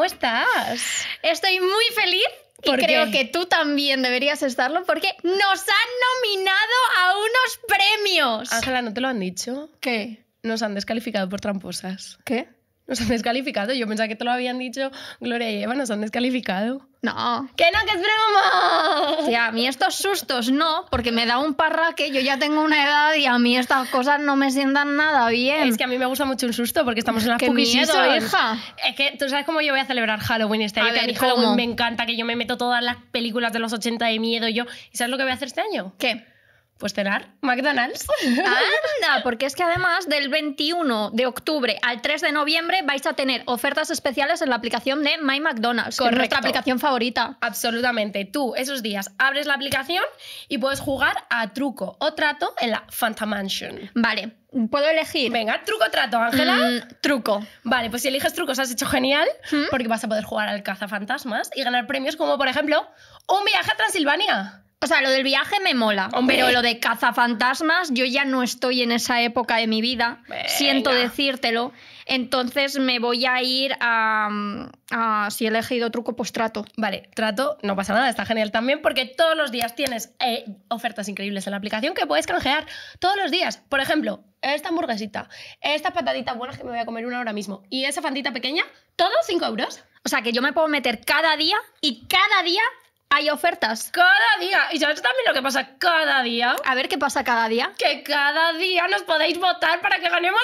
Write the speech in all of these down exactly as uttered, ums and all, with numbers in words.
estás? Estoy muy feliz y creo que tú también deberías estarlo porque nos han nominado a unos premios. Ángela, ¿no te lo han dicho? ¿Qué? Nos han descalificado por tramposas. ¿Qué? Nos han descalificado. Yo pensaba que te lo habían dicho Gloria y Eva. Nos han descalificado. No. ¡Que no, que es broma! Tía, a mí estos sustos no, porque me da un parraque. Yo ya tengo una edad y a mí estas cosas no me sientan nada bien. Es que a mí me gusta mucho un susto porque estamos en la ¡Qué spooky miedo, season. hija! Es que tú sabes cómo yo voy a celebrar Halloween este año. A Que a ver, mí Halloween ¿cómo? me encanta, que yo me meto todas las películas de los ochenta de miedo. Yo. ¿Y sabes lo que voy a hacer este año? ¿Qué? Pues cenar McDonald's. Anda, porque es que además del veintiuno de octubre al tres de noviembre vais a tener ofertas especiales en la aplicación de My McDonald's, que es nuestra aplicación favorita. Absolutamente. Tú esos días abres la aplicación y puedes jugar a truco o trato en la Fanta Mansion. Vale, ¿puedo elegir? Venga, truco o trato, Ángela. Mm, truco. Vale, pues si eliges trucos has hecho genial, ¿Mm? porque vas a poder jugar al cazafantasmas y ganar premios como, por ejemplo, un viaje a Transilvania. O sea, lo del viaje me mola, Hombre. pero lo de cazafantasmas, yo ya no estoy en esa época de mi vida, Venga. siento decírtelo, entonces me voy a ir a, a si he elegido truco, pues trato. Vale, trato, no pasa nada, está genial también, porque todos los días tienes eh, ofertas increíbles en la aplicación que puedes canjear todos los días. Por ejemplo, esta hamburguesita, estas pataditas buenas que me voy a comer una ahora mismo y esa fantita pequeña, todo cinco euros. O sea, que yo me puedo meter cada día y cada día hay ofertas. Cada día. ¿Y sabes también lo que pasa cada día? A ver qué pasa cada día. Que cada día nos podéis votar para que ganemos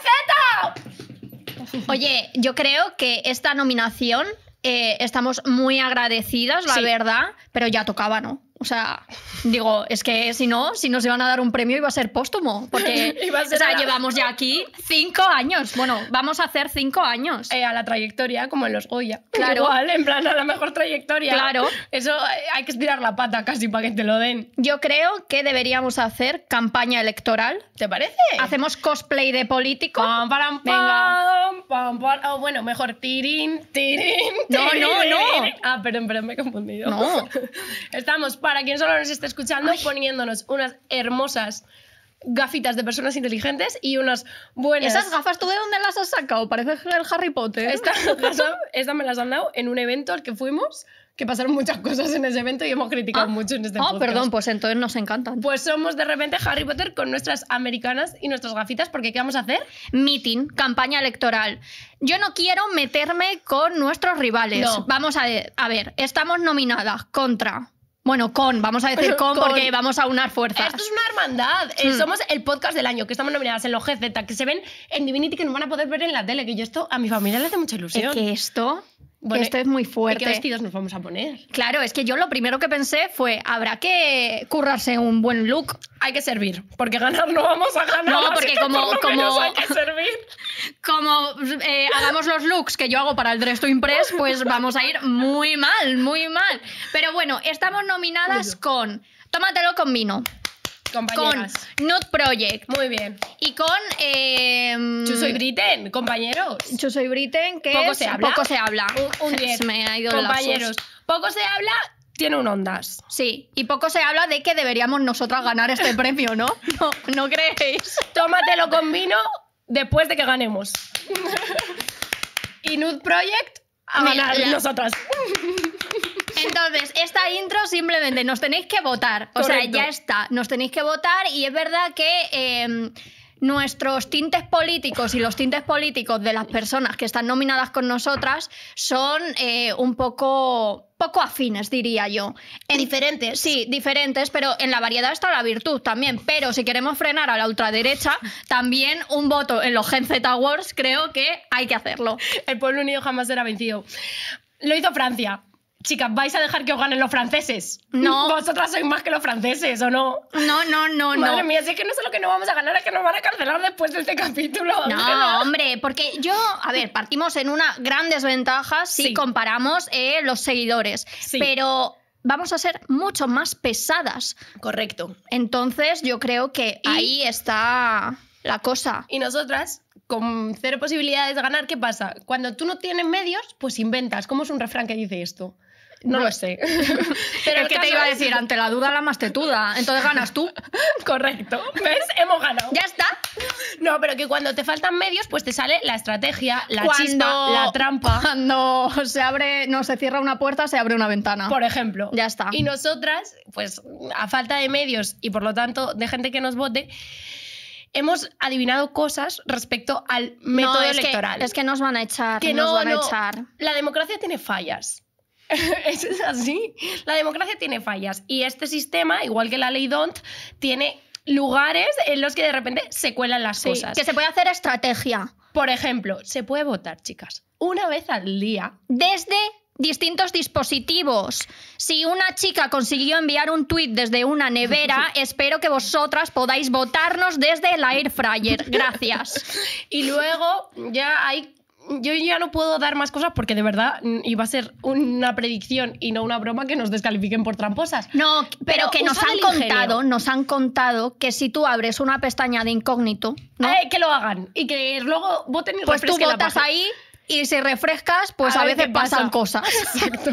un G Z. Oye, yo creo que esta nominación eh, estamos muy agradecidas, la Sí. verdad, pero ya tocaba, ¿no? O sea, digo, es que si no, si nos iban a dar un premio iba a ser póstumo, porque Iba a ser o sea, a la- llevamos ya aquí cinco años. Bueno, vamos a hacer cinco años. Eh, a la trayectoria, como en los Goya. Claro. Igual, en plan, a la mejor trayectoria. Claro. Eso eh, hay que estirar la pata casi para que te lo den. Yo creo que deberíamos hacer campaña electoral. ¿Te parece? Hacemos cosplay de político. Pam, param, Venga. pam, pam, pam. O bueno, mejor tirín, tirín, No, no, tirín. no. Ah, perdón, perdón, me he confundido. No. Estamos, para quien solo nos esté escuchando, poniéndonos unas hermosas gafitas de personas inteligentes y unas buenas... ¿Esas gafas tú de dónde las has sacado? Parece el Harry Potter. Esta, esta, esta me las han dado en un evento al que fuimos, que pasaron muchas cosas en ese evento y hemos criticado Ah. mucho en este Ah, podcast. perdón, pues entonces nos encantan. Pues somos de repente Harry Potter con nuestras americanas y nuestras gafitas, porque ¿qué vamos a hacer? Meeting, campaña electoral. Yo no quiero meterme con nuestros rivales. No. Vamos a, a ver, estamos nominadas contra... Bueno, con, vamos a decir con, Con. porque vamos a unar fuerzas. Esto es una hermandad. Eh, Mm. Somos el podcast del año, que estamos nominadas en los G Z, que se ven en Divinity, que nos van a poder ver en la tele, que yo esto a mi familia le hace mucha ilusión. Es que esto, Bueno, esto es muy ¿Y qué fuerte. vestidos nos vamos a poner? Claro, es que yo lo primero que pensé fue, habrá que currarse un buen look. Hay que servir, porque ganar no vamos a ganar. No, así porque que como- por lo como- menos hay que servir. Como eh, hagamos los looks que yo hago para el Dress to Impress, pues vamos a ir muy mal, muy mal. Pero bueno, estamos nominadas con Tómatelo con vino, con Compañeras. Nude Project Muy bien. y con... Eh, Yo soy Britten, compañeros. Yo soy Britain, que Poco es se habla. Poco se habla. Un- un diez. Se me ha ido el Compañeros. lapsus. Poco se habla, tiene un Ondas. Sí, y poco se habla de que deberíamos nosotras ganar este premio, ¿no? ¿No, ¿no creéis? Tómatelo con vino después de que ganemos. Y Nude Project a Mira, ganar la- nosotras. Entonces, esta intro simplemente nos tenéis que votar. O Correcto. sea, ya está. Nos tenéis que votar y es verdad que eh, nuestros tintes políticos y los tintes políticos de las personas que están nominadas con nosotras son eh, un poco, poco afines, diría yo. En- Diferentes. Sí, diferentes, pero en la variedad está la virtud también. Pero si queremos frenar a la ultraderecha, también un voto en los Gen Z Awards creo que hay que hacerlo. El pueblo unido jamás será vencido. Lo hizo Francia. Chicas, ¿vais a dejar que os ganen los franceses? No. Vosotras sois más que los franceses, ¿o no? No, no, no, no. Madre mía, si es que no sé lo que no vamos a ganar, es que nos van a cancelar después de este capítulo. No, Ángela. hombre, porque yo, a ver, partimos en una gran desventaja si Sí. comparamos eh, los seguidores, Sí. pero vamos a ser mucho más pesadas. Correcto. Entonces yo creo que Y- ahí está la cosa. Y nosotras, con cero posibilidades de ganar, ¿qué pasa? Cuando tú no tienes medios, pues inventas. ¿Cómo es un refrán que dice esto? No lo sé. Pero el que te iba a decir, ante la duda la más tetuda. Entonces ganas tú. Correcto. ¿Ves? Hemos ganado. Ya está. No, pero que cuando te faltan medios, pues te sale la estrategia, la Cuando- chispa, la trampa. Cuando se abre, no se cierra una puerta, se abre una ventana. Por ejemplo. Ya está. Y nosotras, pues a falta de medios y por lo tanto de gente que nos vote, hemos adivinado cosas respecto al método no, es electoral. Que, es que nos van a echar. Que nos no, van a no. echar. La democracia tiene fallas. Eso es así. La democracia tiene fallas. Y este sistema, igual que la ley Don't, tiene lugares en los que de repente se cuelan las Sí, cosas. que se puede hacer estrategia. Por ejemplo, se puede votar, chicas, una vez al día. Desde distintos dispositivos. Si una chica consiguió enviar un tuit desde una nevera, espero que vosotras podáis votarnos desde el air fryer. Gracias. Y luego ya hay... Yo ya no puedo dar más cosas porque de verdad mm, iba a ser una predicción y no una broma que nos descalifiquen por tramposas. No, pero, Pero que nos usad han el ingenio. contado, nos han contado que si tú abres una pestaña de incógnito, ¿no? Eh, que lo hagan y que luego voten y Pues tú refresquen la votas página. ahí y si refrescas, pues a, ver veces qué pasa. pasan cosas. Exacto.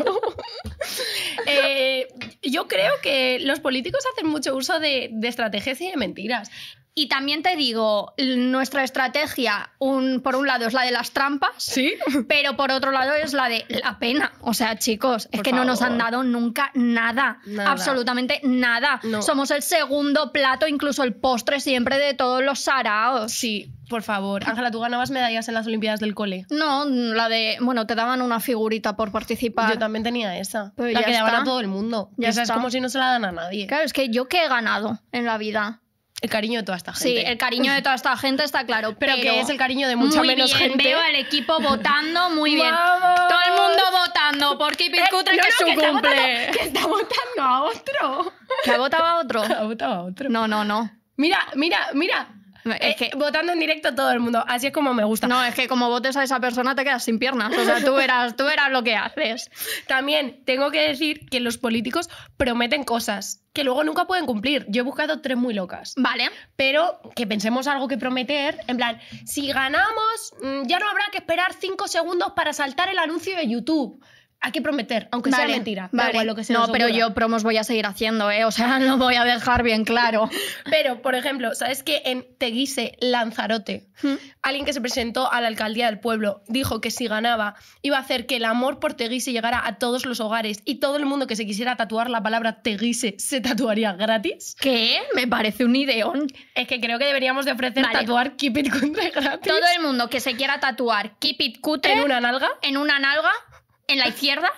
Eh, yo creo que los políticos hacen mucho uso de, de estrategias y de mentiras. Y también te digo, l- nuestra estrategia, un, por un lado, es la de las trampas, ¿Sí? pero por otro lado es la de la pena. O sea, chicos, es Por que no nos han favor. dado nunca nada, Nada. absolutamente nada. No. Somos el segundo plato, incluso el postre siempre de todos los saraos. Sí, por favor. Ángela, tú ganabas medallas en las Olimpiadas del cole. No, la de, bueno, te daban una figurita por participar. Yo también tenía esa. Pero la ya que daban está. a todo el mundo. Ya esa está. es como si no se la dan a nadie. Claro, es que yo que he ganado en la vida. El cariño de toda esta Sí, gente. el cariño de toda esta gente está claro. Pero Pero, que es el cariño de mucha muy menos bien, gente. Veo al equipo votando muy bien. ¡Vamos! Todo el mundo votando por Keep It Eh, Cutre, no, que es no, su está cumple. votando- que está votando a otro. ¿Que ha votado a otro? Ha votado a otro. No, no, no. Mira, mira, mira. Es Eh, que- votando en directo todo el mundo. Así es como me gusta. No, es que como votes a esa persona te quedas sin piernas. O sea, tú verás, tú verás lo que haces. También tengo que decir que los políticos prometen cosas que luego nunca pueden cumplir. Yo he buscado tres muy locas. Vale. Pero que pensemos algo que prometer. En plan, si ganamos, mm, ya no habrá que esperar cinco segundos para saltar el anuncio de YouTube. Hay que prometer, aunque sea Vale, mentira. Da vale. igual lo que se no, nos pero ocurra. yo promos voy a seguir haciendo, ¿eh? O sea, lo voy a dejar bien claro. Pero, por ejemplo, ¿sabes que en Teguise, Lanzarote, ¿Mm? alguien que se presentó a la alcaldía del pueblo dijo que si ganaba iba a hacer que el amor por Teguise llegara a todos los hogares y todo el mundo que se quisiera tatuar la palabra Teguise se tatuaría gratis? ¿Qué? Me parece un ideón. Es que creo que deberíamos de ofrecer Vale. tatuar Keep It Cutre gratis. Todo el mundo que se quiera tatuar Keep It Cutre en una nalga. en una nalga, en la izquierda,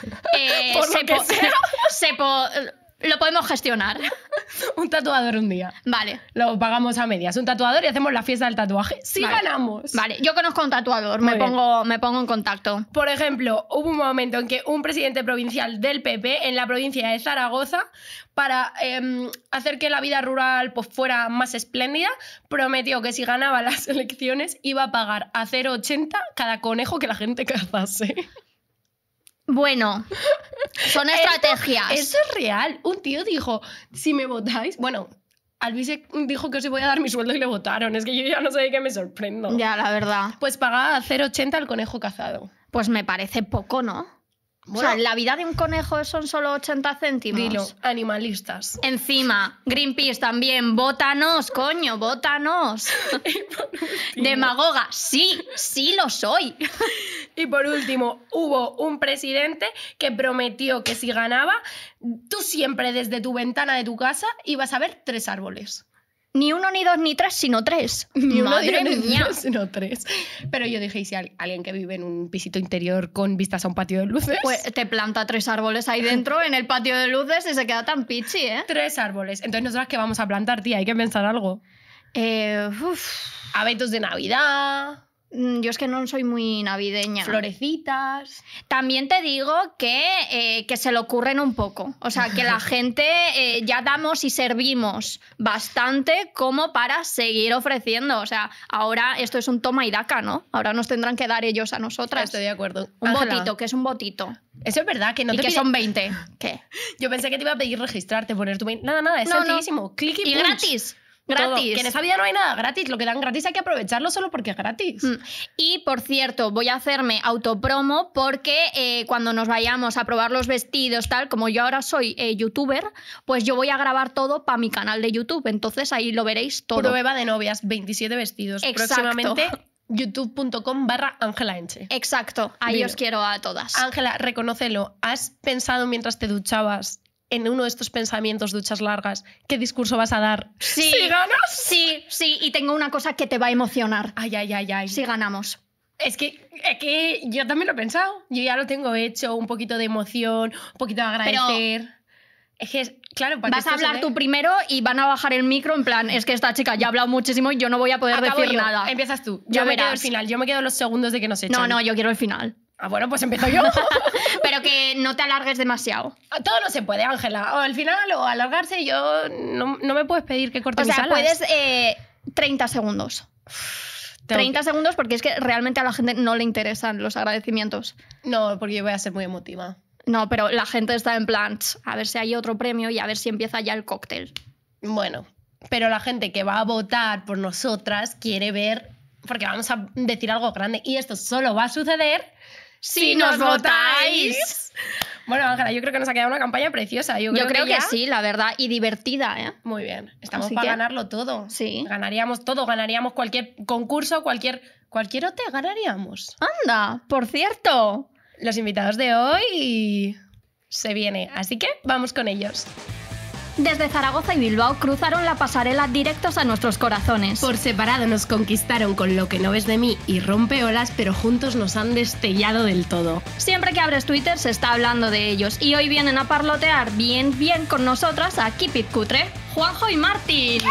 eh, Por lo se que po- sea. se po- lo podemos gestionar. Un tatuador un día. Vale. Lo pagamos a medias. Un tatuador y hacemos la fiesta del tatuaje. Si Vale. ganamos. Vale, yo conozco a un tatuador, Muy me bien. pongo, me pongo en contacto. Por ejemplo, hubo un momento en que un presidente provincial del P P en la provincia de Zaragoza, para eh, hacer que la vida rural pues, fuera más espléndida, prometió que si ganaba las elecciones iba a pagar a cero coma ochenta cada conejo que la gente cazase. Bueno, son estrategias. Eso es real. Un tío dijo, si me votáis... Bueno, Alvise dijo que os iba a dar mi sueldo y le votaron. Es que yo ya no sé de qué me sorprendo. Ya, la verdad. Pues pagaba a cero coma ochenta el conejo cazado. Pues me parece poco, ¿no? Bueno. O sea, la vida de un conejo son solo ochenta céntimos. Dilo, animalistas. Encima, Greenpeace también, vótanos, coño, vótanos. Demagoga, sí, sí lo soy. Y por último, hubo un presidente que prometió que si ganaba, tú siempre desde tu ventana de tu casa ibas a ver tres árboles. Ni uno, ni dos, ni tres, sino tres. Ni uno, Madre ni mía. dos, sino tres. Pero yo dije, ¿y si al- alguien que vive en un pisito interior con vistas a un patio de luces? Pues te planta tres árboles ahí dentro en el patio de luces y se queda tan pichi, ¿eh? Tres árboles. Entonces, ¿nosotras qué vamos a plantar, tía? Hay que pensar algo. eh uf. Abetos de Navidad, Mm, Yo es que no soy muy navideña. florecitas... También te digo que, eh, que se le ocurren un poco. O sea, que la gente eh, ya damos y servimos bastante como para seguir ofreciendo. O sea, ahora esto es un toma y daca, ¿no? Ahora nos tendrán que dar ellos a nosotras. Estoy de acuerdo. Un Ángela, botito, que es un botito. Eso es verdad, que no y te que pide- son veinte. ¿Qué? Yo pensé que te iba a pedir registrarte, poner tu mail. Nada, nada, es No, no. sencillísimo. Click y, Y punch. gratis. Gratis. Todo. Que en esta vida no hay nada gratis. Lo que dan gratis hay que aprovecharlo solo porque es gratis. Mm. Y, por cierto, voy a hacerme autopromo porque eh, cuando nos vayamos a probar los vestidos, tal, como yo ahora soy eh, youtuber, pues yo voy a grabar todo para mi canal de YouTube. Entonces ahí lo veréis todo. Prueba de novias, veintisiete vestidos. Exacto. Próximamente youtube.com barra Ángela Enche. Exacto. Ahí Dilo. os quiero a todas. Ángela, reconócelo. ¿Has pensado mientras te duchabas en uno de estos pensamientos, duchas largas, qué discurso vas a dar? Sí. ¿Si ganas? Sí, sí. Y tengo una cosa que te va a emocionar. Ay, ay, ay, ay. Si ganamos. Es que, es que yo también lo he pensado. Yo ya lo tengo hecho, un poquito de emoción, un poquito de agradecer. Pero es que, es, claro, para vas que a esto se hablar dé- tú primero y van a bajar el micro en plan, es que esta chica ya ha hablado muchísimo y yo no voy a poder Acabo decir yo. nada. Empiezas tú. Ya Yo me quedo al verás. final. Yo me quedo los segundos de que nos echan. No, no, yo quiero el final. Ah, bueno, pues empiezo yo. Pero que no te alargues demasiado. Todo no se puede, Ángela. O al final o alargarse, yo no, no me puedes pedir que corte O mis sea, alas. puedes eh, treinta segundos. Tengo treinta segundos porque es que realmente a la gente no le interesan los agradecimientos. que- No, porque yo voy a ser muy emotiva. No, pero la gente está en plan, "Ch, a ver si hay otro premio y a ver si empieza ya el cóctel". Bueno, pero la gente que va a votar por nosotras quiere ver, porque vamos a decir algo grande y esto solo va a suceder Si nos votáis. Bueno, Ángela, yo creo que nos ha quedado una campaña preciosa. Yo creo, Yo creo que, ya- sí, la verdad, y divertida, ¿eh? Muy bien, estamos Así para que- ganarlo todo. Sí. Ganaríamos todo, ganaríamos cualquier concurso, cualquier, cualquier O T ganaríamos. Anda, por cierto. Los invitados de hoy se viene, así que vamos con ellos. Desde Zaragoza y Bilbao cruzaron la pasarela directos a nuestros corazones. Por separado nos conquistaron con Lo que no ves de mí y Rompeolas, pero juntos nos han destellado del todo. Siempre que abres Twitter se está hablando de ellos y hoy vienen a parlotear bien bien con nosotras a Keep It Cutre, Juanjo y Martín.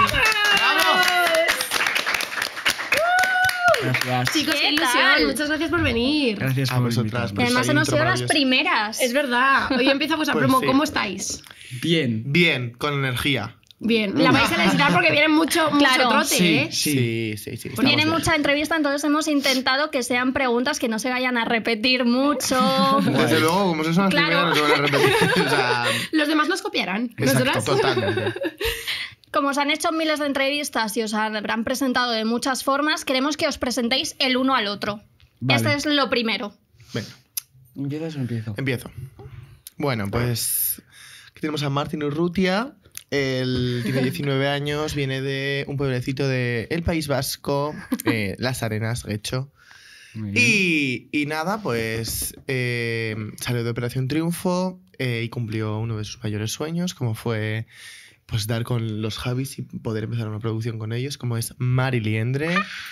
Gracias. Chicos, ¿Qué qué ilusión. tal? Muchas gracias por venir. Gracias A por vosotras, invitarme. pues. Además hay hemos intro sido las maravilloso. primeras. Es verdad. Hoy empieza vuestra Pues promo. sí. ¿Cómo estáis? Bien. Bien, con energía. Bien. La vais a necesitar porque viene mucho, mucho Claro. trote, Sí, ¿eh? sí. Sí, sí, sí. Viene estamos mucha entrevista, entonces hemos intentado que sean preguntas que no se vayan a repetir mucho. bien. Desde luego, como son las Claro. primeras, no se van a repetir. O sea, Los demás nos copiarán. exacto, ¿Nosotras? totalmente. Como os han hecho miles de entrevistas y os habrán presentado de muchas formas, queremos que os presentéis el uno al otro. Vale. Este es lo primero. Venga, ¿Empiezas o empiezo? empiezo. Bueno, pues aquí tenemos a Martín Urrutia. Él tiene diecinueve años, viene de un pueblecito del País Vasco, eh, Las Arenas, Guecho. Muy bien. Y, y nada, pues eh, salió de Operación Triunfo eh, y cumplió uno de sus mayores sueños, como fue pues dar con los Javis y poder empezar una producción con ellos, como es Mari Liendre.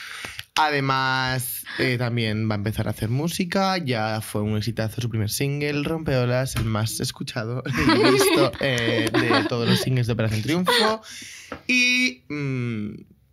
Además, eh, también va a empezar a hacer música. Ya fue un exitazo su primer single, Rompeolas, el más escuchado y visto eh, de todos los singles de Operación Triunfo. Y... mm,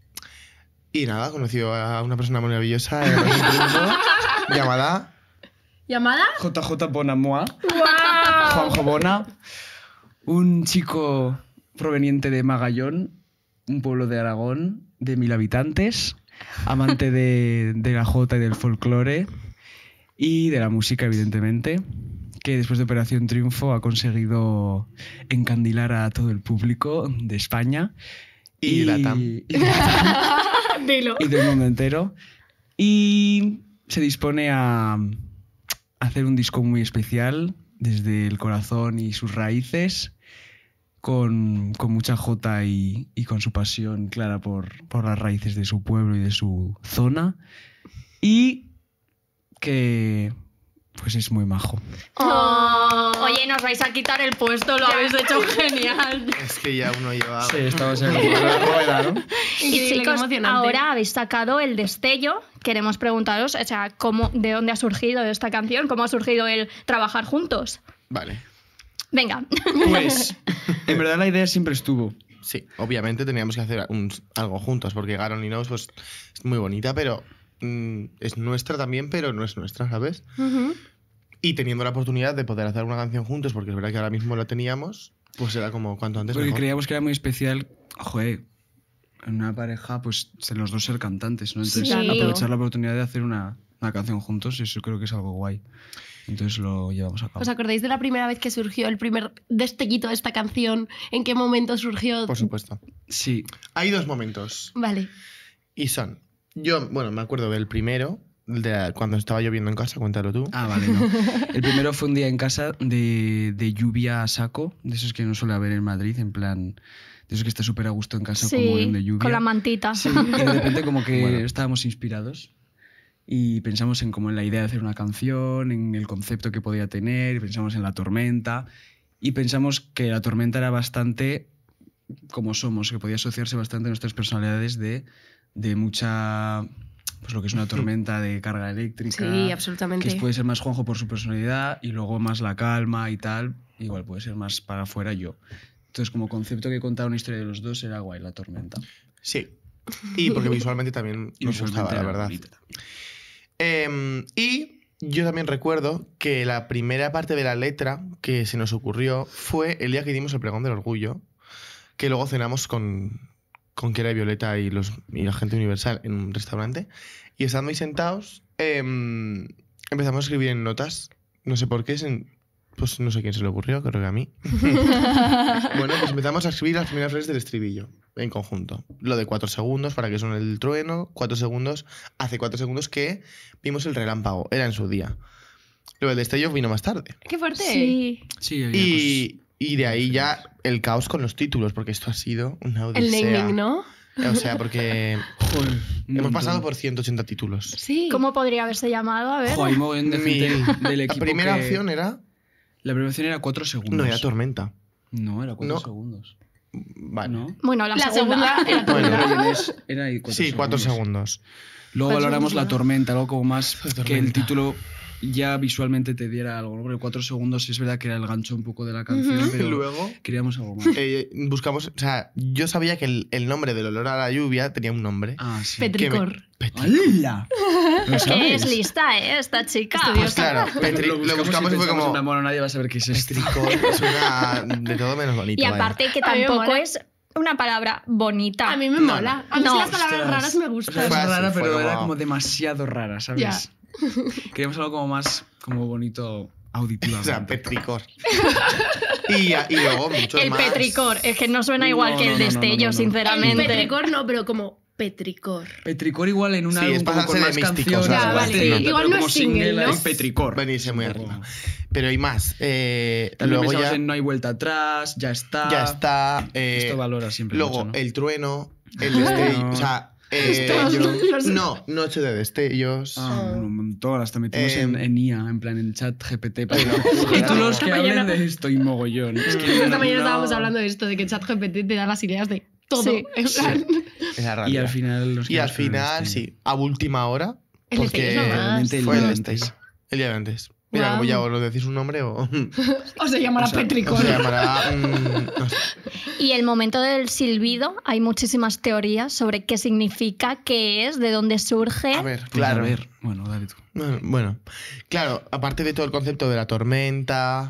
y nada, conoció a una persona muy maravillosa en Operación Triunfo, llamada... ¿Llamada? J J Bonamoa, ¡Wow! Juanjo Bona, un chico proveniente de Magallón, un pueblo de Aragón de mil habitantes, amante de, de la jota y del folclore y de la música, evidentemente, que después de Operación Triunfo ha conseguido encandilar a todo el público de España Y Latam. y de Latam. Dilo. Y del mundo entero. Y se dispone a hacer un disco muy especial desde el corazón y sus raíces, con, con mucha jota y, y con su pasión clara por, por las raíces de su pueblo y de su zona. Y que pues es muy majo. Oh, oye, nos vais a quitar el puesto, lo habéis hecho genial. Es que ya uno lleva... Sí, estamos en la rueda, ¿no? Y Increíble, qué chicos, emocionante. ahora habéis sacado el destello. Queremos preguntaros, o sea, cómo, ¿de dónde ha surgido esta canción? ¿Cómo ha surgido el trabajar juntos? Vale. Venga. Pues en verdad la idea siempre estuvo. Sí, obviamente teníamos que hacer un- algo juntos, porque Garon y Knows pues, es muy bonita, pero mm, es nuestra también, pero no es nuestra, ¿sabes? Ujú. Y teniendo la oportunidad de poder hacer una canción juntos, porque es verdad que ahora mismo la teníamos, pues era como cuanto antes Porque mejor. creíamos que era muy especial, joder, en una pareja, pues ser los dos ser cantantes, ¿no? Entonces, Sí. aprovechar la oportunidad de hacer una, una canción juntos, eso creo que es algo guay. Entonces lo llevamos a cabo. ¿Os acordáis de la primera vez que surgió el primer destellito de esta canción? ¿En qué momento surgió? Por supuesto. Sí. Hay dos momentos. Vale. Y son... Yo, bueno, me acuerdo del primero, de cuando estaba lloviendo en casa, cuéntalo tú. Ah, vale, no. El primero fue un día en casa de, de lluvia a saco, de esos que no suele haber en Madrid, en plan... De esos que está súper a gusto en casa, como Sí, de lluvia. con la mantita. Sí, y de repente como que Bueno. estábamos inspirados y pensamos en como en la idea de hacer una canción, en el concepto que podía tener, y pensamos en la tormenta y pensamos que la tormenta era bastante como somos, que podía asociarse bastante a nuestras personalidades de, de mucha, pues lo que es una tormenta de carga eléctrica. Sí, absolutamente. Que puede ser más Juanjo por su personalidad y luego más la calma y tal, igual puede ser más para afuera yo. Entonces como concepto que contaba una historia de los dos era guay la tormenta. Sí. Y porque visualmente también Y nos visualmente gustaba, la era verdad. bonita también. Eh, y yo también recuerdo que la primera parte de la letra que se nos ocurrió fue el día que dimos el pregón del orgullo, que luego cenamos con, con Kiera y Violeta y, los, y la gente universal en un restaurante. Y estando ahí sentados, eh, empezamos a escribir en notas. No sé por qué, sin, pues no sé quién se le ocurrió, creo que a mí. Bueno, pues empezamos a escribir las primeras frases del estribillo en conjunto. Lo de cuatro segundos para que suene el trueno, cuatro segundos, hace cuatro segundos que vimos el relámpago, era en su día. Luego el destello vino más tarde. ¡Qué fuerte! Sí. Sí, había Y, y de ahí ya el caos con los títulos, porque esto ha sido una El odisea. naming, ¿no? O sea, porque cosas- Joder, un hemos montón. pasado por ciento ochenta títulos. Sí. ¿Cómo podría haberse llamado? A ver. Joder, hay mogollón de gente Mil. del La equipo primera que- opción era... La primera opción era cuatro segundos. No, era tormenta. No, era cuatro No. segundos. Vale. ¿No? Bueno, la, La segunda. segunda era Bueno. tormenta. Era ahí cuatro Sí, cuatro segundos. segundos. Luego Cuatro valoramos segundos, la ¿no? tormenta, algo como más La que el tormenta. título ya visualmente te diera algo, ¿no? Porque cuatro segundos es verdad que era el gancho un poco de la canción, Ujú. Y pero luego queríamos algo más. eh, buscamos... O sea, yo sabía que el, el nombre del olor a la lluvia tenía un nombre. Ah, sí. Petricor. ¡Hala! ¿Lo Es que sabes? es lista, ¿eh? Esta chica. Pues claro, Petri- lo lo buscamos, buscamos y fue como... en plan, bueno, nadie va a saber qué es esto. Petricor suena de todo menos bonito. Y vaya. aparte que A mí me tampoco mola. es una palabra bonita. A mí me No, mola. no. A mí No. sí las palabras Ostras. raras me O gustan. sea, es Fue así, rara, fue pero era como- como demasiado rara, ¿sabes? Ya. Queríamos algo como más como bonito auditivamente. O sea, petricor. y, y luego muchos el más. petricor. Es que no suena igual No, que el no, no, no, destello, no, no. El sinceramente. petricor no, pero como petricor. Petricor igual en un Sí, álbum es como pasarse con de más místicos, canciones. Ya, más vale, de- sí. pero Igual no como es single, single ¿no? ahí, Petricor. Venirse muy Un poco. arriba. Pero hay más. Eh, También luego pensamos ya, en No hay vuelta atrás, ya está. ya está. eh, Esto valora siempre luego mucho, ¿no? el trueno, el destello. O sea, eh, Todos los- no, noche de destellos. Ah, un montón, hasta metimos Eh, en, en I A, en plan en chat G P T, para Pero- títulos que Esta hablen mañana- de esto y mogollón. Es que Esta no- mañana no- estábamos hablando de esto, de que ChatGPT te da las ideas de todo. Sí. En plan, Es la Y realidad. al final... nos Y al quedamos con el final, destello. sí, a última hora. El destello es lo Porque más. Realmente el fue el día destello. antes. El día de antes. Mira, Guau. como ya os lo decís un nombre o, o se llamará O sea, petricor. o se llamará. mm, no sé. Y el momento del silbido, hay muchísimas teorías sobre qué significa, qué es, de dónde surge. A ver, Pues claro. A ver, bueno, dale tú. Bueno, Bueno, claro, aparte de todo el concepto de la tormenta.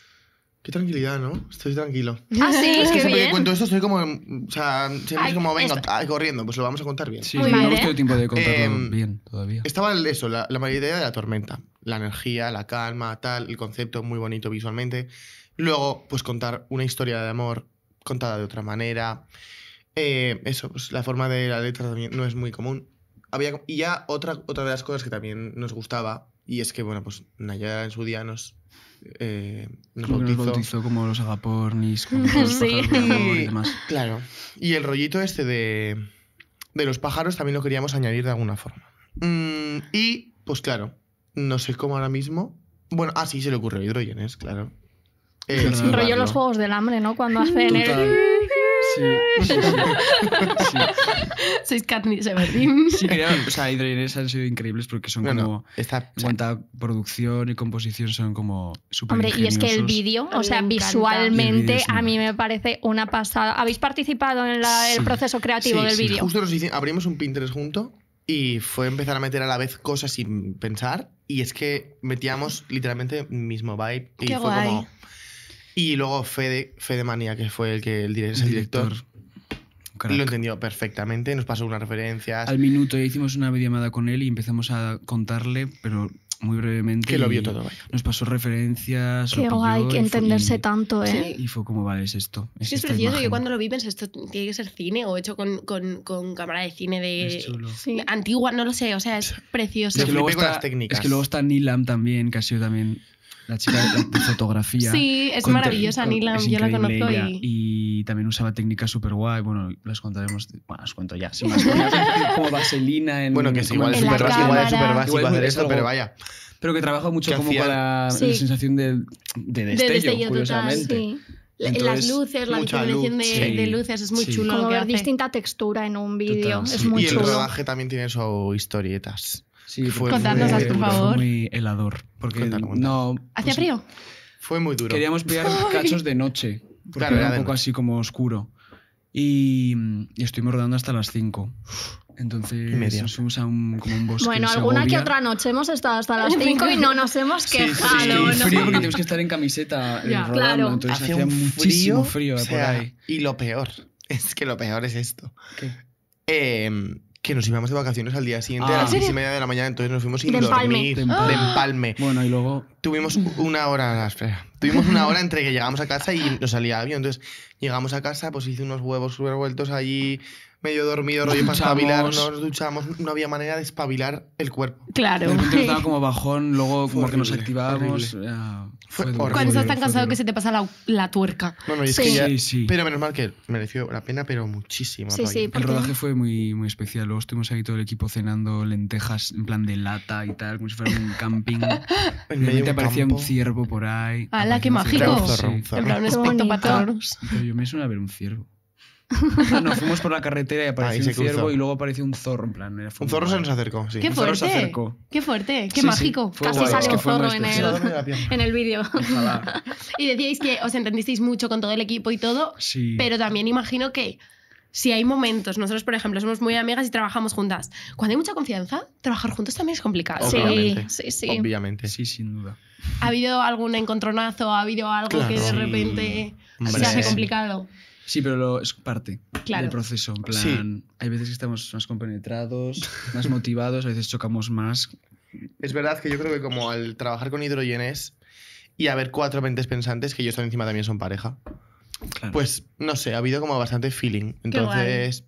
Qué tranquilidad, ¿no? Estoy tranquilo. Ah, sí, Es que qué siempre que bien. cuento esto estoy como. O sea, siempre Ay, es como, venga, esto- ay, corriendo, pues lo vamos a contar bien. Sí, Muy no bien, hemos ¿eh? tenido tiempo de contarlo Em, bien todavía. Estaba el- eso, la, la mayor idea de la tormenta. La energía, la calma, tal, el concepto muy bonito visualmente. Luego, pues contar una historia de amor contada de otra manera. Eh, eso, pues la forma de la letra también no es muy común. Había, y ya otra, otra de las cosas que también nos gustaba, y es que, bueno, pues Nayara en su día nos, eh, nos Como que nos bautizó. bautizó como los agapornis, como los Sí. pájaros de amor y demás. Claro. Y el rollito este de, de los pájaros también lo queríamos añadir de alguna forma. Mm, y, pues claro, no sé cómo ahora mismo. Bueno, ah, sí, se le ocurrió hidrógenes, claro. Eh, Verdad. silbarlo. Rollo los juegos del hambre, ¿no? Cuando hacen el... Total. Sí, sí, sí. Sí. Sois Katniss Everdeen. Sí, quería, o sea, Hidrogenes han sido increíbles porque son Bueno, como, está. en cuanto a producción y composición, son como súper Hombre, y es que el ingeniosos. vídeo, A o mí sea, me encanta. El visualmente vídeo es a mí muy me parece una pasada. ¿Habéis participado en la- el Sí. proceso creativo Sí, del sí, vídeo? Justo nos hici- abrimos un Pinterest junto y fue empezar a meter a la vez cosas sin pensar. Y es que metíamos literalmente mismo vibe. Y Qué fue guay. como. Y luego Fede, Fede Manía, que fue el que el, dire- es el director, crack. lo entendió perfectamente, nos pasó unas referencias. Al minuto ya hicimos una videollamada con él y empezamos a contarle, pero muy brevemente. Que lo vio y todo, vaya. Nos pasó referencias. Qué lo guay, pilló que y fue- entenderse y- tanto, ¿eh? Y fue como, vale, es esto. Es que es esta precioso. imagen. Yo cuando lo vi pensé, esto tiene que ser cine o hecho con, con, con cámara de cine de... Es chulo. Sí. de antigua, no lo sé, o sea, es precioso. Es que, Yo luego flipé con está, las técnicas. es que luego está Nilam también, que ha sido también la chica de, de fotografía. Sí, es Con- maravillosa, con- Nilam, es yo la increíble conozco ella. y... Y también usaba técnicas súper guay. Bueno, las contaremos. Bueno, os cuento ya. Sin más, como vaselina en. Bueno, que es como igual, en en la súper fotografía. básico, igual es cámara. súper básico Igual es hacer muy- esto, es pero algo- vaya. Pero que trabaja mucho Que como hacían- con la, Sí. la sensación de, de destello, destello total, curiosamente. Sí. La- las Entonces, luces, la mucha discriminación luz, de, sí. de luces, es muy Sí. chulo Como lo que ver hace. distinta textura en un vídeo. Total, Es sí. muy Y el chulo. rodaje también tiene sus historietas. Sí, Fue Contadnoslas, muy por duro. favor. Fue muy helador. Porque Cuenta, cuenta. no. ¿Hacía pues, frío? Fue muy duro. Queríamos pillar cachos de noche. Porque Claro, era era un de poco noche. así como oscuro. Y, y estuvimos rodando hasta las cinco. Entonces Y media. nos fuimos a un, como un bosque. Bueno, en alguna que Segovia. otra noche hemos estado hasta las cinco y no nos hemos Sí, quejado. sí, Es que ¿no? frío porque tenemos que estar en camiseta eh, Ya, rodando, claro. entonces Hacía hacía un muchísimo frío, frío, o eh, sea, por ahí. Y lo peor, es que lo peor es esto. ¿Qué? Eh, que nos íbamos de vacaciones al día siguiente Ah. a las ¿En seis y serio? media de la mañana, entonces nos fuimos sin De empalme. dormir. De empalme. De empalme. Bueno, y luego Tuvimos una hora, espera, tuvimos una hora entre que llegamos a casa y nos salía avión. Entonces llegamos a casa, pues hice unos huevos súper vueltos allí, medio dormido, rollo para duchamos. espabilar, nos duchamos, no había manera de espabilar el cuerpo. de Claro. repente nos daba como bajón, luego Fue como que nos horrible, activábamos. horrible. ya, Fue duro, horrible. Cuando fue estás tan duro, fue cansado duro. que se te pasa la, la tuerca. No, no, y es Sí. que ya... Sí, sí. Pero menos mal que mereció la pena, pero muchísimo. Sí, rollo. sí, El porque- rodaje fue muy, muy especial. Luego estuvimos ahí todo el equipo cenando lentejas en plan de lata y tal, como si fuera un camping. En De medio de repente un aparecía un campo. ciervo por ahí. ¡Hala, qué aparecía mágico! un Era un ciervo, zorro, sí. un zorro. En plan, un Qué espectro bonito. para toros. Pero yo me suena a ver un ciervo. Ah, no, fuimos por la carretera y apareció Ahí se un ciervo cruzó. y luego apareció un zorro. En plan, era- fue Un muy zorro se guay. nos acercó, sí. ¡Qué Un zorro se fuerte! acercó. ¡Qué fuerte! ¡Qué Sí, sí, mágico! fue Casi guay, sale es que un fue muy zorro en especial. el, Me la pierna. en el vídeo. Ojalá. Y decíais que os entendisteis mucho con todo el equipo y todo, Sí. pero también imagino que si hay momentos, nosotros por ejemplo somos muy amigas y trabajamos juntas, cuando hay mucha confianza, trabajar juntos también es complicado. Sí, Obviamente. sí, sí. Obviamente. Sí, sin duda. ¿Ha habido algún encontronazo? ¿Ha habido algo Claro. que de Sí. repente Hombre. se hace Sí. complicado? Sí, pero lo- es parte Claro. del proceso. En plan, Sí. hay veces que estamos más compenetrados, más motivados, a veces chocamos más. Es verdad que yo creo que como al trabajar con hidrogenes y haber cuatro mentes pensantes, que ellos también encima también son pareja, Claro. pues no sé, ha habido como bastante feeling. guay. Entonces,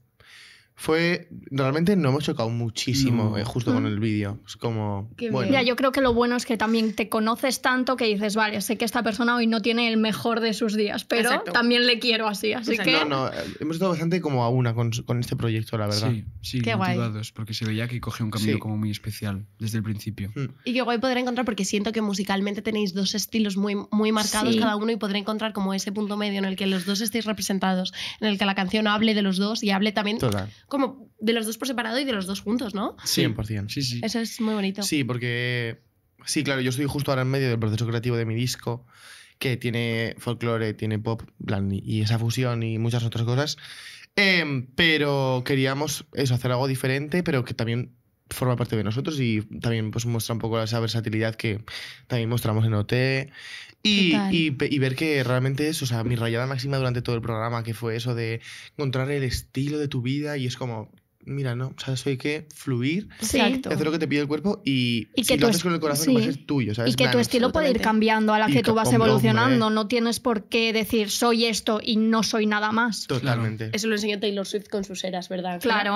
fue... Realmente no hemos chocado muchísimo No. eh, justo con el vídeo. Es como... Qué bueno, bien. Ya, yo creo que lo bueno es que también te conoces tanto que dices, vale, sé que esta persona hoy no tiene el mejor de sus días, pero Exacto. también le quiero así. Así Exacto. que No, no, eh, hemos estado bastante como a una con, con este proyecto, la verdad. Sí, sí, Qué guay. motivados, porque se veía que coge un camino Sí. como muy especial desde el principio. Mm. Y qué guay poder encontrar, porque siento que musicalmente tenéis dos estilos muy, muy marcados Sí. cada uno y poder encontrar como ese punto medio en el que los dos estéis representados, en el que la canción hable de los dos y hable también Total. como de los dos por separado y de los dos juntos, ¿no? cien por ciento. Sí, sí. Eso es muy bonito. Sí, porque... Sí, claro, yo estoy justo ahora en medio del proceso creativo de mi disco, que tiene folclore, tiene pop, plan, y- y esa fusión y muchas otras cosas. Em, pero queríamos eso, hacer algo diferente, pero que también forma parte de nosotros y también pues muestra un poco esa versatilidad que también mostramos en O T. Y, Total. y, pe- y ver que realmente es, o sea, mi rayada máxima durante todo el programa, que fue eso de encontrar el estilo de tu vida y es como, mira, no, o sea, eso hay que fluir, sí. Exacto. hacer lo que te pide el cuerpo y, Y si que lo tu haces es- con el corazón sí. va a ser tuyo, ¿sabes? Y que En tu plan, estilo puede ir absolutamente. cambiando a la Y que tú co- vas hombre, evolucionando. hombre. No tienes por qué decir soy esto y no soy nada más. Totalmente. Eso lo enseñó Taylor Swift con sus eras, ¿verdad? Claro.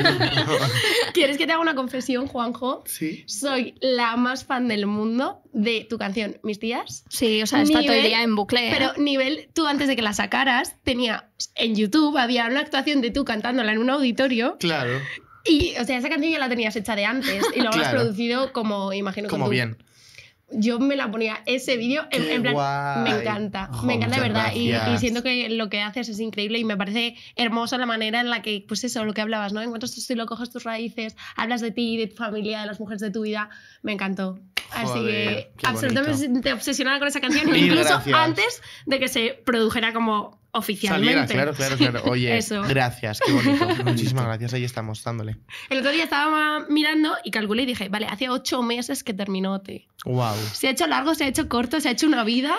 ¿Quieres que te haga una confesión, Juanjo? Sí. Soy la más fan del mundo de tu canción, Mis Días. Sí, o sea, está todo el Nivel- día en bucle. ¿eh? Pero nivel, tú antes de que la sacaras, tenía en YouTube, había una actuación de tú cantándola en un auditorio Claro. y, o sea, esa canción ya la tenías hecha de antes y lo has Claro. producido como, imagino, con Como tu- bien. Yo me la ponía ese vídeo, en, Qué en plan, guay. me encanta, Jo, me encanta de muchas verdad y, gracias. y siento que lo que haces es increíble y me parece hermosa la manera en la que, pues eso, lo que hablabas, ¿no? Encuentras tu estilo, coges tus raíces, hablas de ti, de tu familia, de las mujeres de tu vida, me encantó. Así Joder, que qué absolutamente obsesionada con esa canción, Mil incluso gracias. antes de que se produjera como oficialmente. Saliera, claro, claro, claro. Oye, Eso. gracias, qué bonito. Muchísimas gracias, ahí estamos, dándole. El otro día estaba mirando y calculé y dije, vale, hace ocho meses que terminó O T. Wow. Se ha hecho largo, se ha hecho corto, se ha hecho una vida.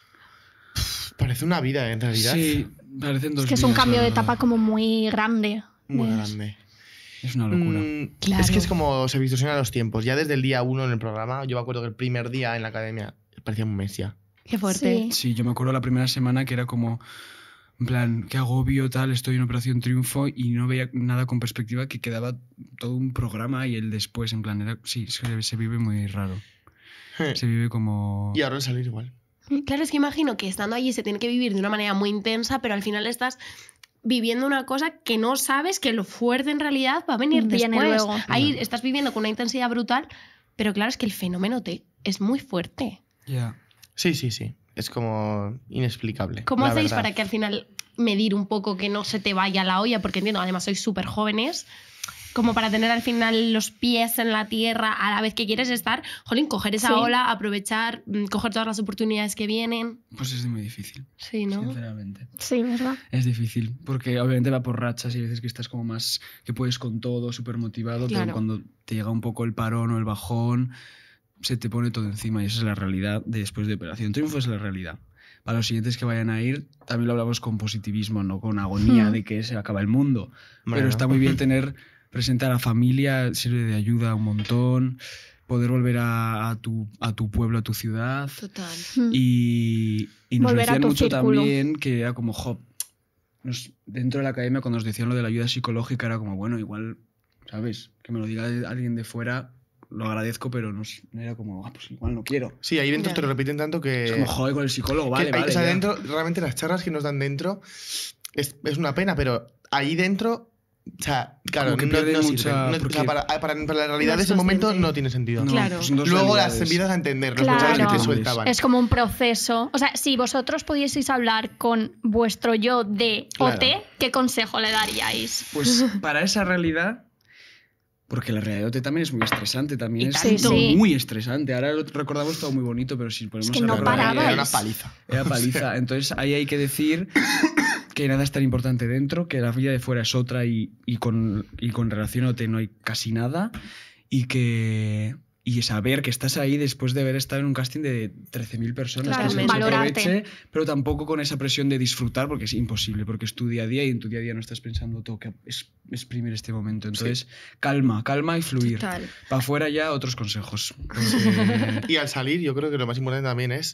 Parece una vida, ¿eh? En realidad. Sí, parecen dos es que es un vidas, cambio la de verdad. etapa como muy grande. Muy Es- grande. Es una locura. Mm, Claro. Es que es como se distorsionan los tiempos. Ya desde el día uno en el programa, yo me acuerdo que el primer día en la academia parecía un mes ya. Qué fuerte. Sí. Sí, yo me acuerdo la primera semana que era como, en plan, qué agobio, tal, estoy en Operación Triunfo y no veía nada con perspectiva, que quedaba todo un programa y el después, en plan, era, sí, es que se vive muy raro. Se vive como... Y ahora al salir igual. Claro, es que imagino que estando allí se tiene que vivir de una manera muy intensa, pero al final estás viviendo una cosa que no sabes que lo fuerte en realidad va a venir Viene después. luego. Ahí Claro. estás viviendo con una intensidad brutal, pero claro, es que el fenómeno T es muy fuerte. Ya. Sí, sí, sí. Es como inexplicable. ¿Cómo la hacéis verdad. para que al final medir un poco que no se te vaya la olla? Porque entiendo, además sois súper jóvenes, como para tener al final los pies en la tierra a la vez que quieres estar, jolín, coger esa Sí. ola, aprovechar, mm, coger todas las oportunidades que vienen. Pues es muy difícil, Sí, ¿no? sinceramente. Sí, ¿verdad? Es difícil, porque obviamente va por rachas y hay veces que estás como más, que puedes con todo, súper motivado, Claro. pero cuando te llega un poco el parón o el bajón, se te pone todo encima y esa es la realidad de después de Operación Triunfo, es la realidad. Para los siguientes que vayan a ir, también lo hablamos con positivismo, no con agonía Hmm. de que se acaba el mundo. Bueno, Pero está muy bien tener presente a la familia, sirve de ayuda un montón, poder volver a, a tu, a tu pueblo, a tu ciudad. Total. Mm. Y, y nos Volver a decían tu mucho círculo. también que era como, jo, nos- dentro de la academia cuando nos decían lo de la ayuda psicológica era como, bueno, igual, ¿sabes? Que me lo diga alguien de fuera, lo agradezco, pero no, es- no era como, ah, pues igual no quiero. Sí, ahí dentro Ya. te lo repiten tanto que... Es como, joder, con el psicólogo, vale, que hay- vale. o sea, ya. dentro, realmente las charlas que nos dan dentro es, es una pena, pero ahí dentro, o sea, claro, Como que no, pierden no mucha- sirven. No- o sea, porque- para, para- para la realidad No de es ese momento consciente. no tiene sentido. No, Claro. pues son dos Luego las realidades. empiezas a entender, los Claro. mensajes que te No. sueltaban. Es como un proceso. O sea, si vosotros pudieseis hablar con vuestro yo de Claro. O T, ¿qué consejo le daríais? Pues para esa realidad, porque la realidad de O T también es muy estresante, también Y es tanto. Sí. muy estresante. Ahora lo recordamos todo muy bonito, pero si ponemos que a no recordar, parabais. Era una paliza. Era paliza. Entonces ahí hay que decir que nada es tan importante dentro, que la vida de fuera es otra y, y, con, y con relación a O T no hay casi nada y que... Y saber que estás ahí después de haber estado en un casting de trece mil personas, Claro, que se valorarte. aproveche, pero tampoco con esa presión de disfrutar, porque es imposible, porque es tu día a día y en tu día a día no estás pensando todo que es exprimir este momento. Entonces, calma, calma y fluir. Total. Para afuera ya otros consejos. Porque- Y al salir, yo creo que lo más importante también es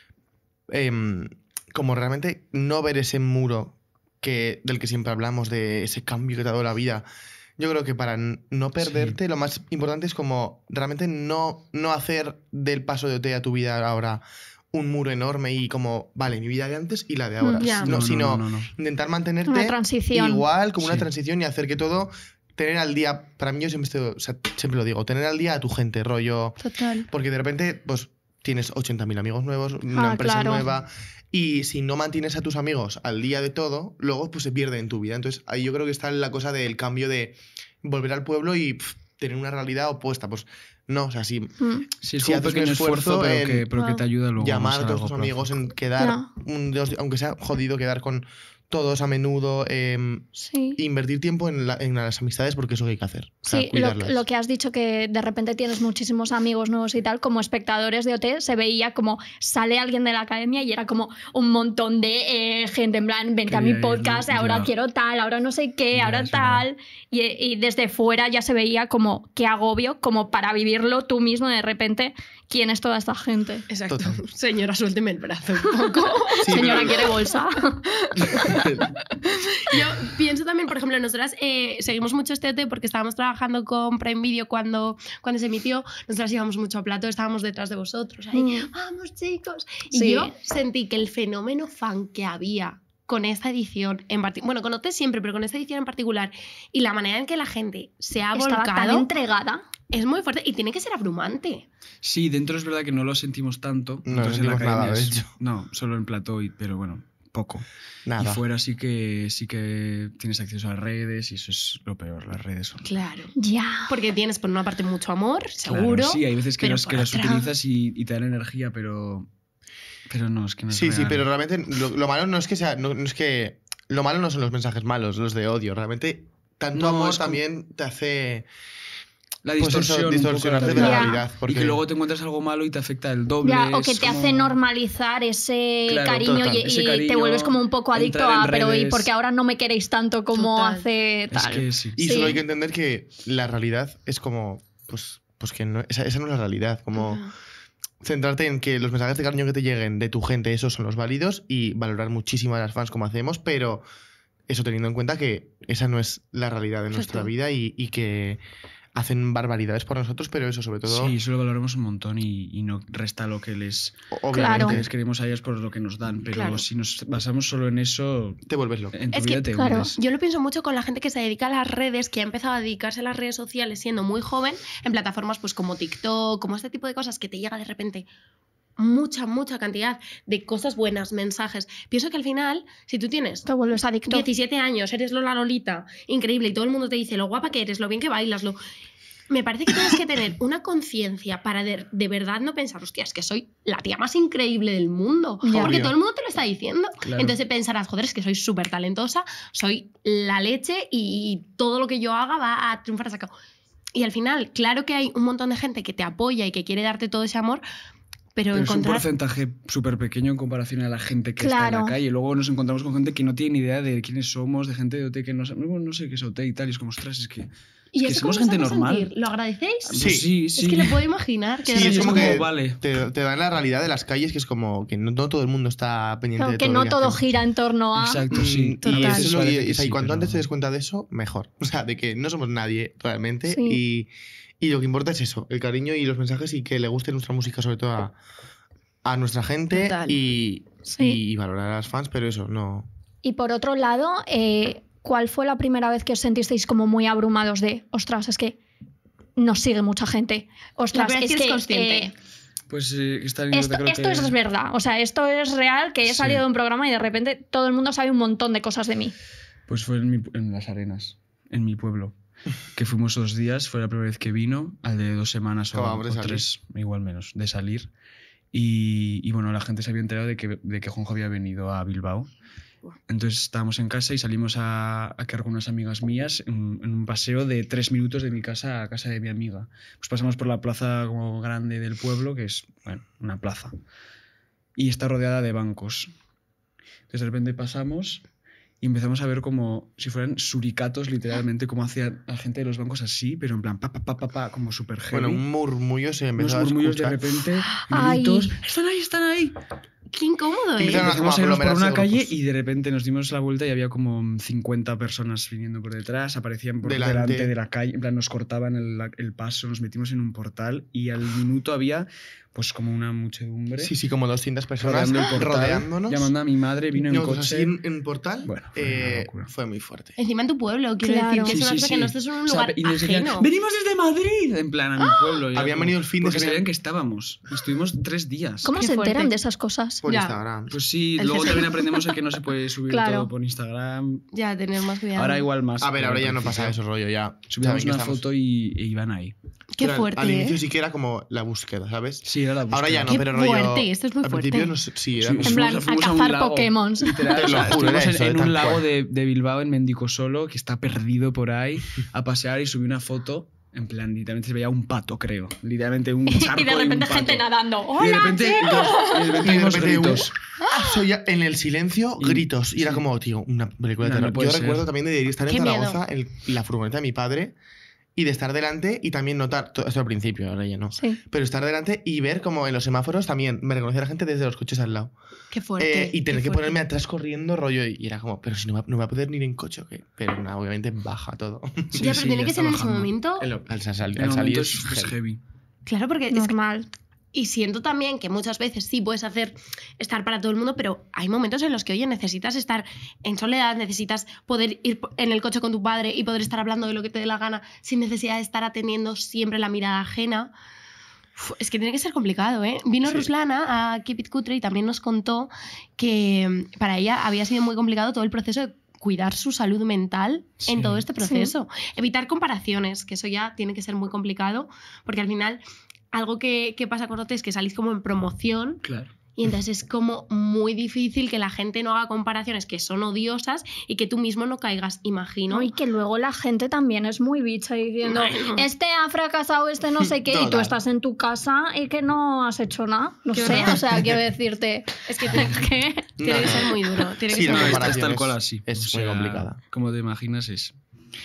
em, como realmente no ver ese muro que, del que siempre hablamos, de ese cambio que te ha dado la vida. Yo creo que para n- no perderte, lo más importante es como realmente no, no hacer del paso de O T a tu vida ahora un muro enorme y como, vale, mi vida de antes y la de ahora. Mm, ya. No, No, no, sino no, no, no. intentar mantenerte Una transición. igual, como una Sí. transición y hacer que todo, tener al día, para mí yo siempre, estoy- o sea, siempre lo digo, tener al día a tu gente, rollo, Total. porque de repente, pues tienes ochenta mil amigos nuevos, una Ah, empresa claro. nueva, y si no mantienes a tus amigos al día de todo, luego pues se pierde en tu vida. Entonces ahí yo creo que está la cosa del cambio de volver al pueblo y pf, tener una realidad opuesta. Pues no, o sea, si Mm. Sí, es Si como un haces un pequeño esfuerzo, esfuerzo pero, en- que, pero que te ayuda luego. llamar más a todos largo tus amigos, plazo. en quedar, Ya. un, dos- aunque sea jodido, quedar con todos a menudo, em, Sí. invertir tiempo en, la- en las amistades porque eso hay que hacer. O sea, Sí, lo, cuidarlas. lo que has dicho que de repente tienes muchísimos amigos nuevos y tal, como espectadores de O T se veía como sale alguien de la academia y era como un montón de eh, gente en plan, vente a mi Quería ir, podcast, ¿no? ahora Ya. quiero tal, ahora no sé qué, Ya, ahora es tal. Y, y desde fuera ya se veía como qué agobio, como para vivirlo tú mismo de repente, ¿quién es toda esta gente? Exacto. Total. Señora, suélteme el brazo un poco. Sí, Señora, pero- ¿quiere bolsa? Yo pienso también, por ejemplo, nosotras eh, seguimos mucho este O T porque estábamos trabajando con Prime Video cuando, cuando se emitió. Nosotras íbamos mucho a plato, estábamos detrás de vosotros. Ahí, Mm. vamos chicos. Y Sí. yo sentí que el fenómeno fan que había con esta edición en particular, bueno, con O T siempre, pero con esta edición en particular, y la manera en que la gente se ha Estaba tan volcado, entregada. es muy fuerte y tiene que ser abrumante. Sí, dentro es verdad que no lo sentimos tanto. No Entonces, en la sentimos nada, academia de es- hecho. No, solo en plató, y- pero bueno, poco. Nada. Y fuera sí que, sí que tienes acceso a redes y eso es lo peor, las redes son. Claro. Ya. Porque tienes por una parte mucho amor, Claro, seguro. sí, hay veces que pero las, que por las otra- utilizas y, y te dan energía, pero, pero no, es que no es Sí, sí, real. pero realmente lo, lo malo no es que sea. No, no es que. Lo malo no son los mensajes malos, los de odio. Realmente, tanto No, amor es como- también te hace. La Pues eso, distorsión, un distorsionarte poco de la Ya. realidad. Porque Y que luego te encuentras algo malo y te afecta el doble. Ya, o es que te como- hace normalizar ese Claro, cariño total, y, ese y cariño, te vuelves como un poco adicto entrar en a, pero ¿y redes. porque ahora no me queréis tanto como Total. hace Es tal? que sí. Y Sí. solo hay que entender que la realidad es como, pues, pues que no, esa, esa no es la realidad. Como centrarte en que los mensajes de cariño que te lleguen de tu gente, esos son los válidos y valorar muchísimo a las fans como hacemos, pero eso teniendo en cuenta que esa no es la realidad de nuestra Justo. vida y, y que hacen barbaridades por nosotros, pero eso sobre todo, Sí, eso lo valoramos un montón y, y no resta lo que les, o- Claro. obviamente, lo que les queremos a ellas por lo que nos dan. Pero Claro. si nos basamos solo en eso, te vuelves loco. en tu Es vida que, te claro, hundes. Yo lo pienso mucho con la gente que se dedica a las redes, que ha empezado a dedicarse a las redes sociales siendo muy joven, en plataformas pues como TikTok, como este tipo de cosas que te llega de repente mucha, mucha cantidad de cosas buenas, mensajes. Pienso que al final, si tú tienes Te vuelves adicto. diecisiete años, eres Lola Lolita, increíble, y todo el mundo te dice lo guapa que eres, lo bien que bailas, lo... Me parece que tienes que tener una conciencia para de, de verdad no pensar, hostia, es que soy la tía más increíble del mundo. Ya. Porque Obvio. todo el mundo te lo está diciendo. Claro. Entonces pensarás, joder, es que soy súper talentosa, soy la leche y todo lo que yo haga va a triunfar a saco. Y al final, claro que hay un montón de gente que te apoya y que quiere darte todo ese amor, pero, Pero es un encontrar... porcentaje súper pequeño en comparación a la gente que está en Claro. la calle. Luego nos encontramos con gente que no tiene ni idea de quiénes somos, de gente de O T que no, sabe- no, no sé qué es O T y tal. Y es como, ostras, es que, ¿Y es que eso somos cómo os gente hace normal. sentir? ¿Lo agradecéis? Pues Sí. sí, sí. Es que lo puedo imaginar. Que de Sí, es repente como como, que vale. te, te dan la realidad de las calles, que es como que no, no todo el mundo está pendiente Claro, de que todo no lo que todo hacemos. gira en torno a... Exacto, sí. Mm, A Y, Total. veces eso es lo parece que- que o sea, y sí, cuanto pero- antes te des cuenta de eso, mejor. O sea, de que no somos nadie realmente Sí. y, y lo que importa es eso, el cariño y los mensajes y que le guste nuestra música sobre todo a, a nuestra gente Total. y, Sí. y valorar a las fans, pero eso, no... Y por otro lado, eh, ¿cuál fue la primera vez que os sentisteis como muy abrumados de, ostras, es que nos sigue mucha gente? Ostras, La primera vez es que que... eres consciente. eh, Pues eh, esta anécdota esto creo esto que- es verdad, o sea, esto es real, que he Sí. salido de un programa y de repente todo el mundo sabe un montón de cosas de mí. Pues fue en, mi- en Las Arenas, en mi pueblo. Que fuimos dos días, fue la primera vez que vino, al de dos semanas o, Acabamos de o salir. tres, igual menos, de salir. Y, y bueno, la gente se había enterado de que, de que Juanjo había venido a Bilbao. Entonces estábamos en casa y salimos a, a quedar con unas amigas mías en, en un paseo de tres minutos de mi casa a casa de mi amiga. Pues pasamos por la plaza como grande del pueblo, que es, bueno, una plaza. Y está rodeada de bancos. Entonces de repente pasamos y empezamos a ver como si fueran suricatos, literalmente, como hacía la gente de los bancos así, pero en plan pa, pa, pa, pa, pa, como súper heavy. Bueno, un murmullo se Unos empezó a murmullos de escuchar. repente, Ay. gritos, están ahí, están ahí. Qué incómodo, ¿eh? Empezaron a- Empezamos a como irnos por aglomerarse una calle grupos. y de repente nos dimos la vuelta y había como cincuenta personas viniendo por detrás, aparecían por Delante. delante, de la calle, en plan nos cortaban el, el paso, nos metimos en un portal y al minuto había pues como una muchedumbre Sí, sí, como doscientas personas rodeando el portal, rodeándonos. llamando a mi madre, vino en Nosotros coche. así en, en portal. Bueno, fue eh, una locura. fue muy fuerte. Encima en tu pueblo, quiero Claro. decir que es Sí, una sí, cosa sí. que no estés en un O sea, lugar y nos decían, ajeno. venimos desde Madrid, en plan a mi pueblo. Y era Habían como- venido el fin de porque semana. sabían que estábamos. Estuvimos tres días. ¿Cómo Qué se enteran fuerte. de esas cosas? Por Ya. Instagram. Pues sí, El luego César. también aprendemos a que no se puede subir Claro. todo por Instagram. Ya, tener más cuidado. Ahora igual más. A ver, pero ahora al ya no principio pasa eso, rollo, ya. Subíamos saben que una estamos. foto y, y iban ahí. Qué Pero al- fuerte, Al inicio ¿eh? sí que era como la búsqueda, ¿sabes? Sí, era la búsqueda. Ahora ya no, Qué pero rollo. fuerte, esto es muy al fuerte. principio no sé, sí, era Sí, como- En plan, fuimos a fuimos un cazar lago. Pokémon. Literal, Te o lo sea, juro, era estuvimos en, eso, en tal un lago cual. de, de Bilbao, en Mendicosolo, que está perdido por ahí, a pasear y subí una foto. En plan, literalmente se veía un pato, creo. Literalmente un charco Y de un repente pato. gente nadando. Y de ¡Hola, repente, chicos! y de repente Y de oímos repente, gritos. Ah, soy ya- en el silencio, Y- gritos. Y era sí. como, tío, una película de No, no terror. puede Yo ser. recuerdo también de estar en Qué miedo. Zaragoza en la furgoneta de mi padre y de estar delante y también notar, todo esto al principio, ahora ya no. Sí. Pero estar delante y ver como en los semáforos también me reconocía la gente desde los coches al lado. Qué fuerte. Eh, y tener qué que fuerte. ponerme atrás corriendo rollo y, y era como, pero si no va, no va a poder ni ir en coche o qué. Pero no, obviamente baja todo. Sí, ya, pero sí, tiene ya que está ser en ese bajando. momento. al, al sal- En al el salir momento es es, es heavy. heavy. Claro, porque es que- Normal. y siento también que muchas veces sí puedes hacer estar para todo el mundo, pero hay momentos en los que, oye, necesitas estar en soledad, necesitas poder ir en el coche con tu padre y poder estar hablando de lo que te dé la gana sin necesidad de estar atendiendo siempre la mirada ajena. Uf, es que tiene que ser complicado, ¿eh? Vino Sí. Ruslana a Keep It Cutre y también nos contó que mm, para ella había sido muy complicado todo el proceso de cuidar su salud mental Sí. en todo este proceso. Evitar comparaciones, que eso ya tiene que ser muy complicado, porque al final algo que, que pasa con O T es que salís como en promoción Claro. Y entonces es como muy difícil que la gente no haga comparaciones que son odiosas y que tú mismo no caigas, imagino. No, y que luego la gente también es muy bicha diciendo, No. este ha fracasado, este no sé qué, y tú Total. estás en tu casa y que no has hecho nada. No Qué sé, horror. o sea, quiero decirte, Es que tiene, que tiene que ser muy duro. Tiene que Sí, ser no, muy es, duro. es tal comparaciones cual así. es O muy sea, complicada. Como te imaginas es...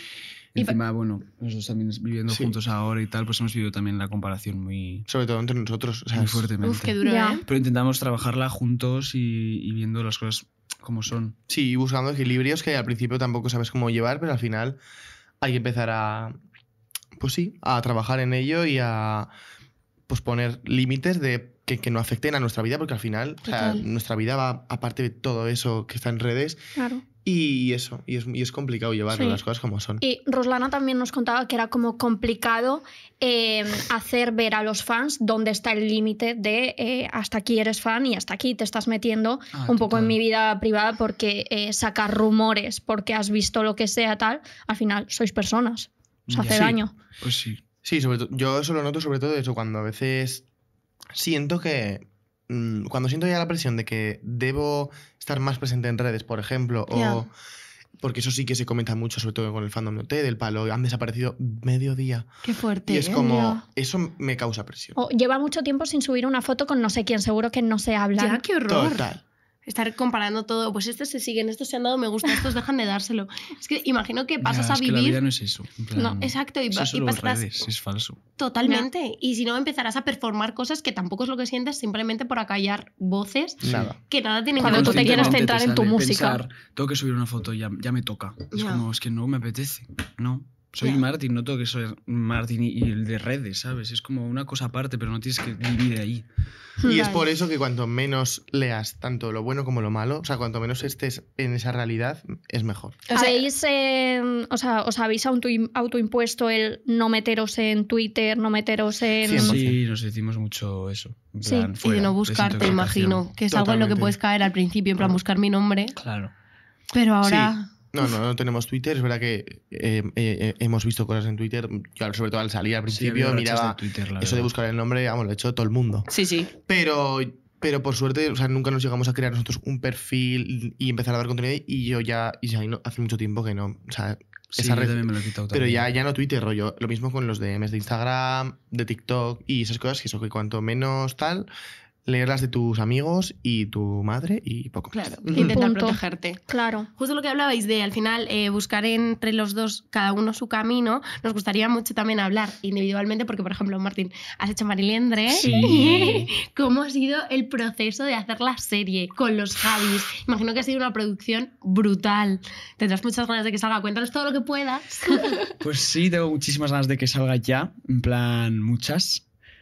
Y pa- Encima, bueno, nosotros también viviendo Sí. juntos ahora y tal, pues hemos vivido también la comparación muy, Sobre todo entre nosotros. O sea, muy es- fuertemente. Uf, qué duro, Ya. ¿eh? Pero intentamos trabajarla juntos y, y viendo las cosas como son. Sí, buscando equilibrios que al principio tampoco sabes cómo llevar, pero al final hay que empezar a, pues sí, a trabajar en ello y a pues poner límites de que, que no afecten a nuestra vida, porque al final o sea, Total. nuestra vida va aparte de todo eso que está en redes claro. y eso, y es, y es complicado llevarlo, Sí. las cosas como son. Y Roslana también nos contaba que era como complicado eh, hacer ver a los fans dónde está el límite de eh, hasta aquí eres fan y hasta aquí te estás metiendo Ah, un poco en total. mi vida privada porque eh, sacar rumores porque has visto lo que sea tal, al final sois personas, os Ya. hace Sí. daño. Pues sí. Sí, sobre todo, yo eso lo noto sobre todo eso, cuando a veces siento que, mm, cuando siento ya la presión de que debo estar más presente en redes, por ejemplo, Ya. o porque eso sí que se comenta mucho, sobre todo con el fandom de O T, del palo, han desaparecido medio día. Qué fuerte. Y es ¿eh? como, Ya. eso me causa presión. O lleva mucho tiempo sin subir una foto con no sé quién, seguro que no se hablan. Ya, qué horror. Total. Estar comparando todo. Pues estos se siguen, estos se han dado me gusta, estos dejan de dárselo. Es que imagino que pasas Ya, a es que la vivir vida no es eso. en plan, No, exacto, y eso va- es y solo pasarás- redes, es falso. totalmente. Y si no, empezarás a performar cosas que tampoco es lo que sientes simplemente por acallar voces Nada. que nada tienen Cuando que tú ver te quieres Constantemente centrar en tu sale música. pensar, tengo que subir una foto, ya, ya me toca. Es Ya. como, es que no me apetece. No. Soy Ya. Martín, no tengo que ser Martín y, y el de redes, ¿sabes? Es como una cosa aparte, pero no tienes que vivir ahí. Y es Vale. por eso que cuanto menos leas tanto lo bueno como lo malo, o sea, cuanto menos estés en esa realidad, es mejor. O sea, ¿Habéis, eh, o sea, ¿os habéis auto- autoimpuesto el no meteros en Twitter, no meteros en... cien por ciento. Sí, nos decimos mucho eso. En Sí. plan, y de fuera, no buscarte, desintoxicación. imagino. Que es algo en lo que Totalmente. puedes caer al principio, en plan buscar mi nombre. Claro. Pero ahora. No, no, no tenemos Twitter. Es verdad que eh, eh, eh, hemos visto cosas en Twitter. Yo, sobre todo al salir al Sí, ha principio, habido rachas miraba de Twitter, la eso de verdad. buscar el nombre, vamos, lo ha hecho todo el mundo. Sí, sí. Pero, pero por suerte, o sea, nunca nos llegamos a crear nosotros un perfil y empezar a dar contenido. Y yo ya, y ya no- hace mucho tiempo que no. O sea, Sí, esa yo red- también me lo he quitado pero también. ya, ya no Twitter, rollo. Lo mismo con los D Ms de Instagram, de TikTok y esas cosas. Que eso, que cuanto menos tal, leerlas de tus amigos y tu madre y poco más. Claro. Intentar Punto. protegerte. Claro. Justo lo que hablabais de al final eh, buscar entre los dos cada uno su camino, nos gustaría mucho también hablar individualmente porque, por ejemplo, Martín, has hecho Mariliendre. Sí. ¿Cómo ha sido el proceso de hacer la serie con los Javis? Imagino que ha sido una producción brutal. Tendrás muchas ganas de que salga. Cuéntanos todo lo que puedas. Pues sí, tengo muchísimas ganas de que salga ya, en plan muchas.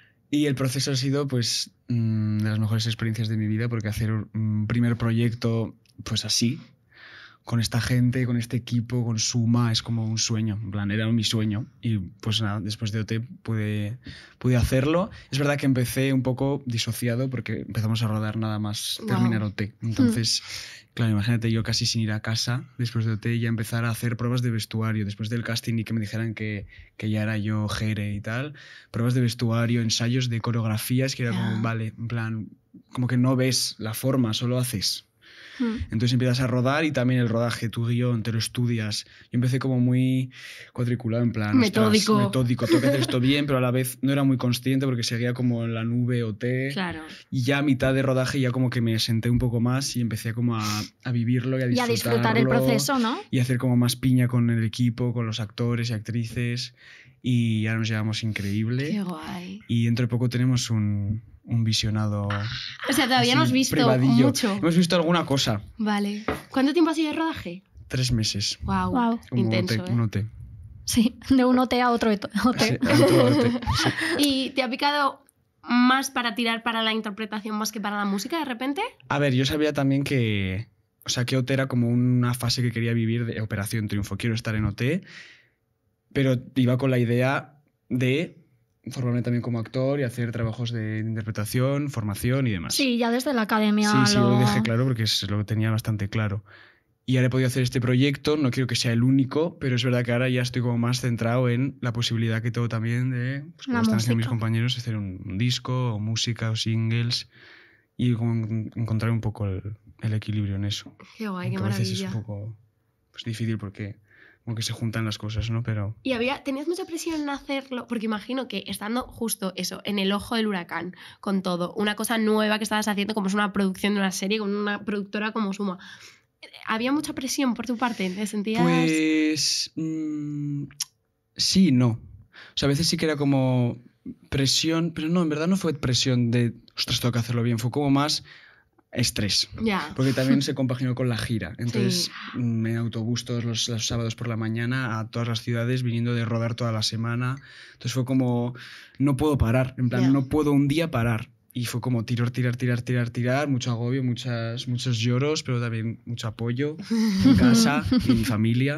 Y el proceso ha sido pues mm, de las mejores experiencias de mi vida porque hacer un primer proyecto pues así, con esta gente, con este equipo, con Suma, es como un sueño, en plan, era mi sueño. Y pues nada, después de O T pude, pude hacerlo. Es verdad que empecé un poco disociado porque empezamos a rodar nada más Wow. terminar O T. Entonces, claro, imagínate yo casi sin ir a casa después de O T y ya empezar a hacer pruebas de vestuario. Después del casting y que me dijeran que, que ya era yo Jere y tal. Pruebas de vestuario, ensayos de coreografías que era Ya. como, vale, en plan, como que no ves la forma, solo haces. Mm. Entonces empiezas a rodar y también el rodaje, tu guión, te lo estudias. Yo empecé como muy cuadriculado, en plan... ostras, Metódico. metódico, tengo que hacer esto bien, pero a la vez no era muy consciente porque seguía como en la nube O T. Claro. Y ya a mitad de rodaje ya como que me senté un poco más y empecé como a, a vivirlo y a Y a disfrutarlo. disfrutar el proceso, ¿no? Y hacer como más piña con el equipo, con los actores y actrices. Y ahora nos llevamos increíble. Qué guay. Y dentro de poco tenemos un, un visionado... O sea, todavía no has así, visto privadillo. mucho. Hemos visto alguna cosa. Vale. ¿Cuánto tiempo ha sido de rodaje? Tres meses. Wow. Guau. Como Intenso, O T, ¿eh? un O T. Sí, de un O T a otro O T. Sí, otro O T, sí. ¿Y te ha picado más para tirar para la interpretación más que para la música de repente? A ver, yo sabía también que... O sea, que O T era como una fase que quería vivir de Operación Triunfo. Quiero estar en O T, pero iba con la idea de formarme también como actor y hacer trabajos de interpretación, formación y demás. Sí, ya desde la academia. Sí, sí, lo... lo dejé claro porque es- lo tenía bastante claro. Y ahora he podido hacer este proyecto, no quiero que sea el único, pero es verdad que ahora ya estoy como más centrado en la posibilidad que tengo también de, pues como La están haciendo mis música. compañeros, hacer un, un disco o música o singles. y como encontrar un poco el, el equilibrio en eso. Qué guay, qué Aunque a veces maravilla. es un poco pues, difícil porque como que se juntan las cosas, ¿no? Pero Y había, ¿tenías mucha presión en hacerlo? Porque imagino que estando justo eso, en el ojo del huracán, con todo, una cosa nueva que estabas haciendo, como es una producción de una serie, con una productora como Suma, ¿había mucha presión por tu parte? ¿Te sentías...? pues mmm, sí, no. O sea, a veces sí que era como presión, pero no, en verdad no fue presión de, ostras, tengo que hacerlo bien, fue como más estrés. Ya. Porque también se compaginó con la gira. Entonces, sí. En autobús todos los, los sábados por la mañana a todas las ciudades, viniendo de rodar toda la semana. Entonces fue como, no puedo parar. En plan, yeah. no puedo un día parar. Y fue como tirar, tirar, tirar, tirar, tirar. Mucho agobio, muchas, muchos lloros, pero también mucho apoyo en casa y en mi familia.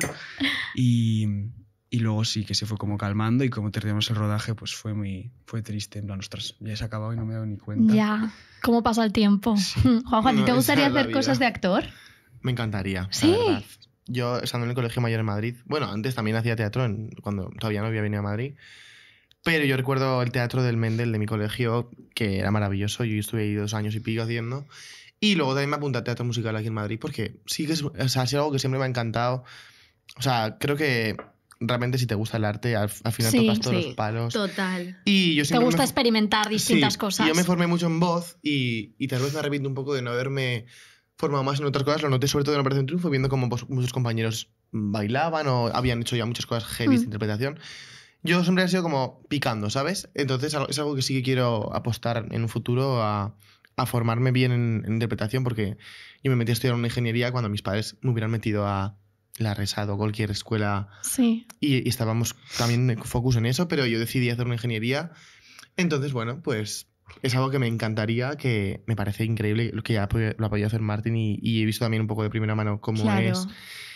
Y... Y luego sí que se fue como calmando y como terminamos el rodaje, pues fue muy fue triste. En plan, ostras, ya se ha acabado y no me he dado ni cuenta. Ya, ¿cómo pasa el tiempo? Sí. Juanjo, ¿a ti No, te gustaría hacer vida. cosas de actor? Me encantaría, ¿Sí? la verdad. Yo, estando en el Colegio Mayor en Madrid, bueno, antes también hacía teatro, en, cuando todavía no había venido a Madrid, pero yo recuerdo el teatro del Mendel de mi colegio, que era maravilloso. Yo estuve ahí dos años y pico haciendo. Y luego también me apunté a teatro musical aquí en Madrid, porque sí que es, o sea, es algo que siempre me ha encantado. O sea, creo que... realmente si te gusta el arte, al, al final sí, tocas todos sí, los palos. Total. Y yo te gusta me... experimentar distintas sí, cosas. Y yo me formé mucho en voz y, y tal vez me arrepiento un poco de no haberme formado más en otras cosas. Lo noté sobre todo en Operación Triunfo, viendo cómo pues, muchos compañeros bailaban o habían hecho ya muchas cosas heavy mm. de interpretación. Yo siempre he sido como picando, ¿sabes? Entonces es algo que sí que quiero apostar en un futuro a, a formarme bien en, en interpretación, porque yo me metí a estudiar una ingeniería cuando mis padres me hubieran metido a la Resado o cualquier escuela. Sí. Y, y estábamos también focus en eso, pero yo decidí hacer una ingeniería. Entonces, bueno, pues es algo que me encantaría, que me parece increíble lo que ya lo ha podido hacer Martin y, y he visto también un poco de primera mano cómo claro. es.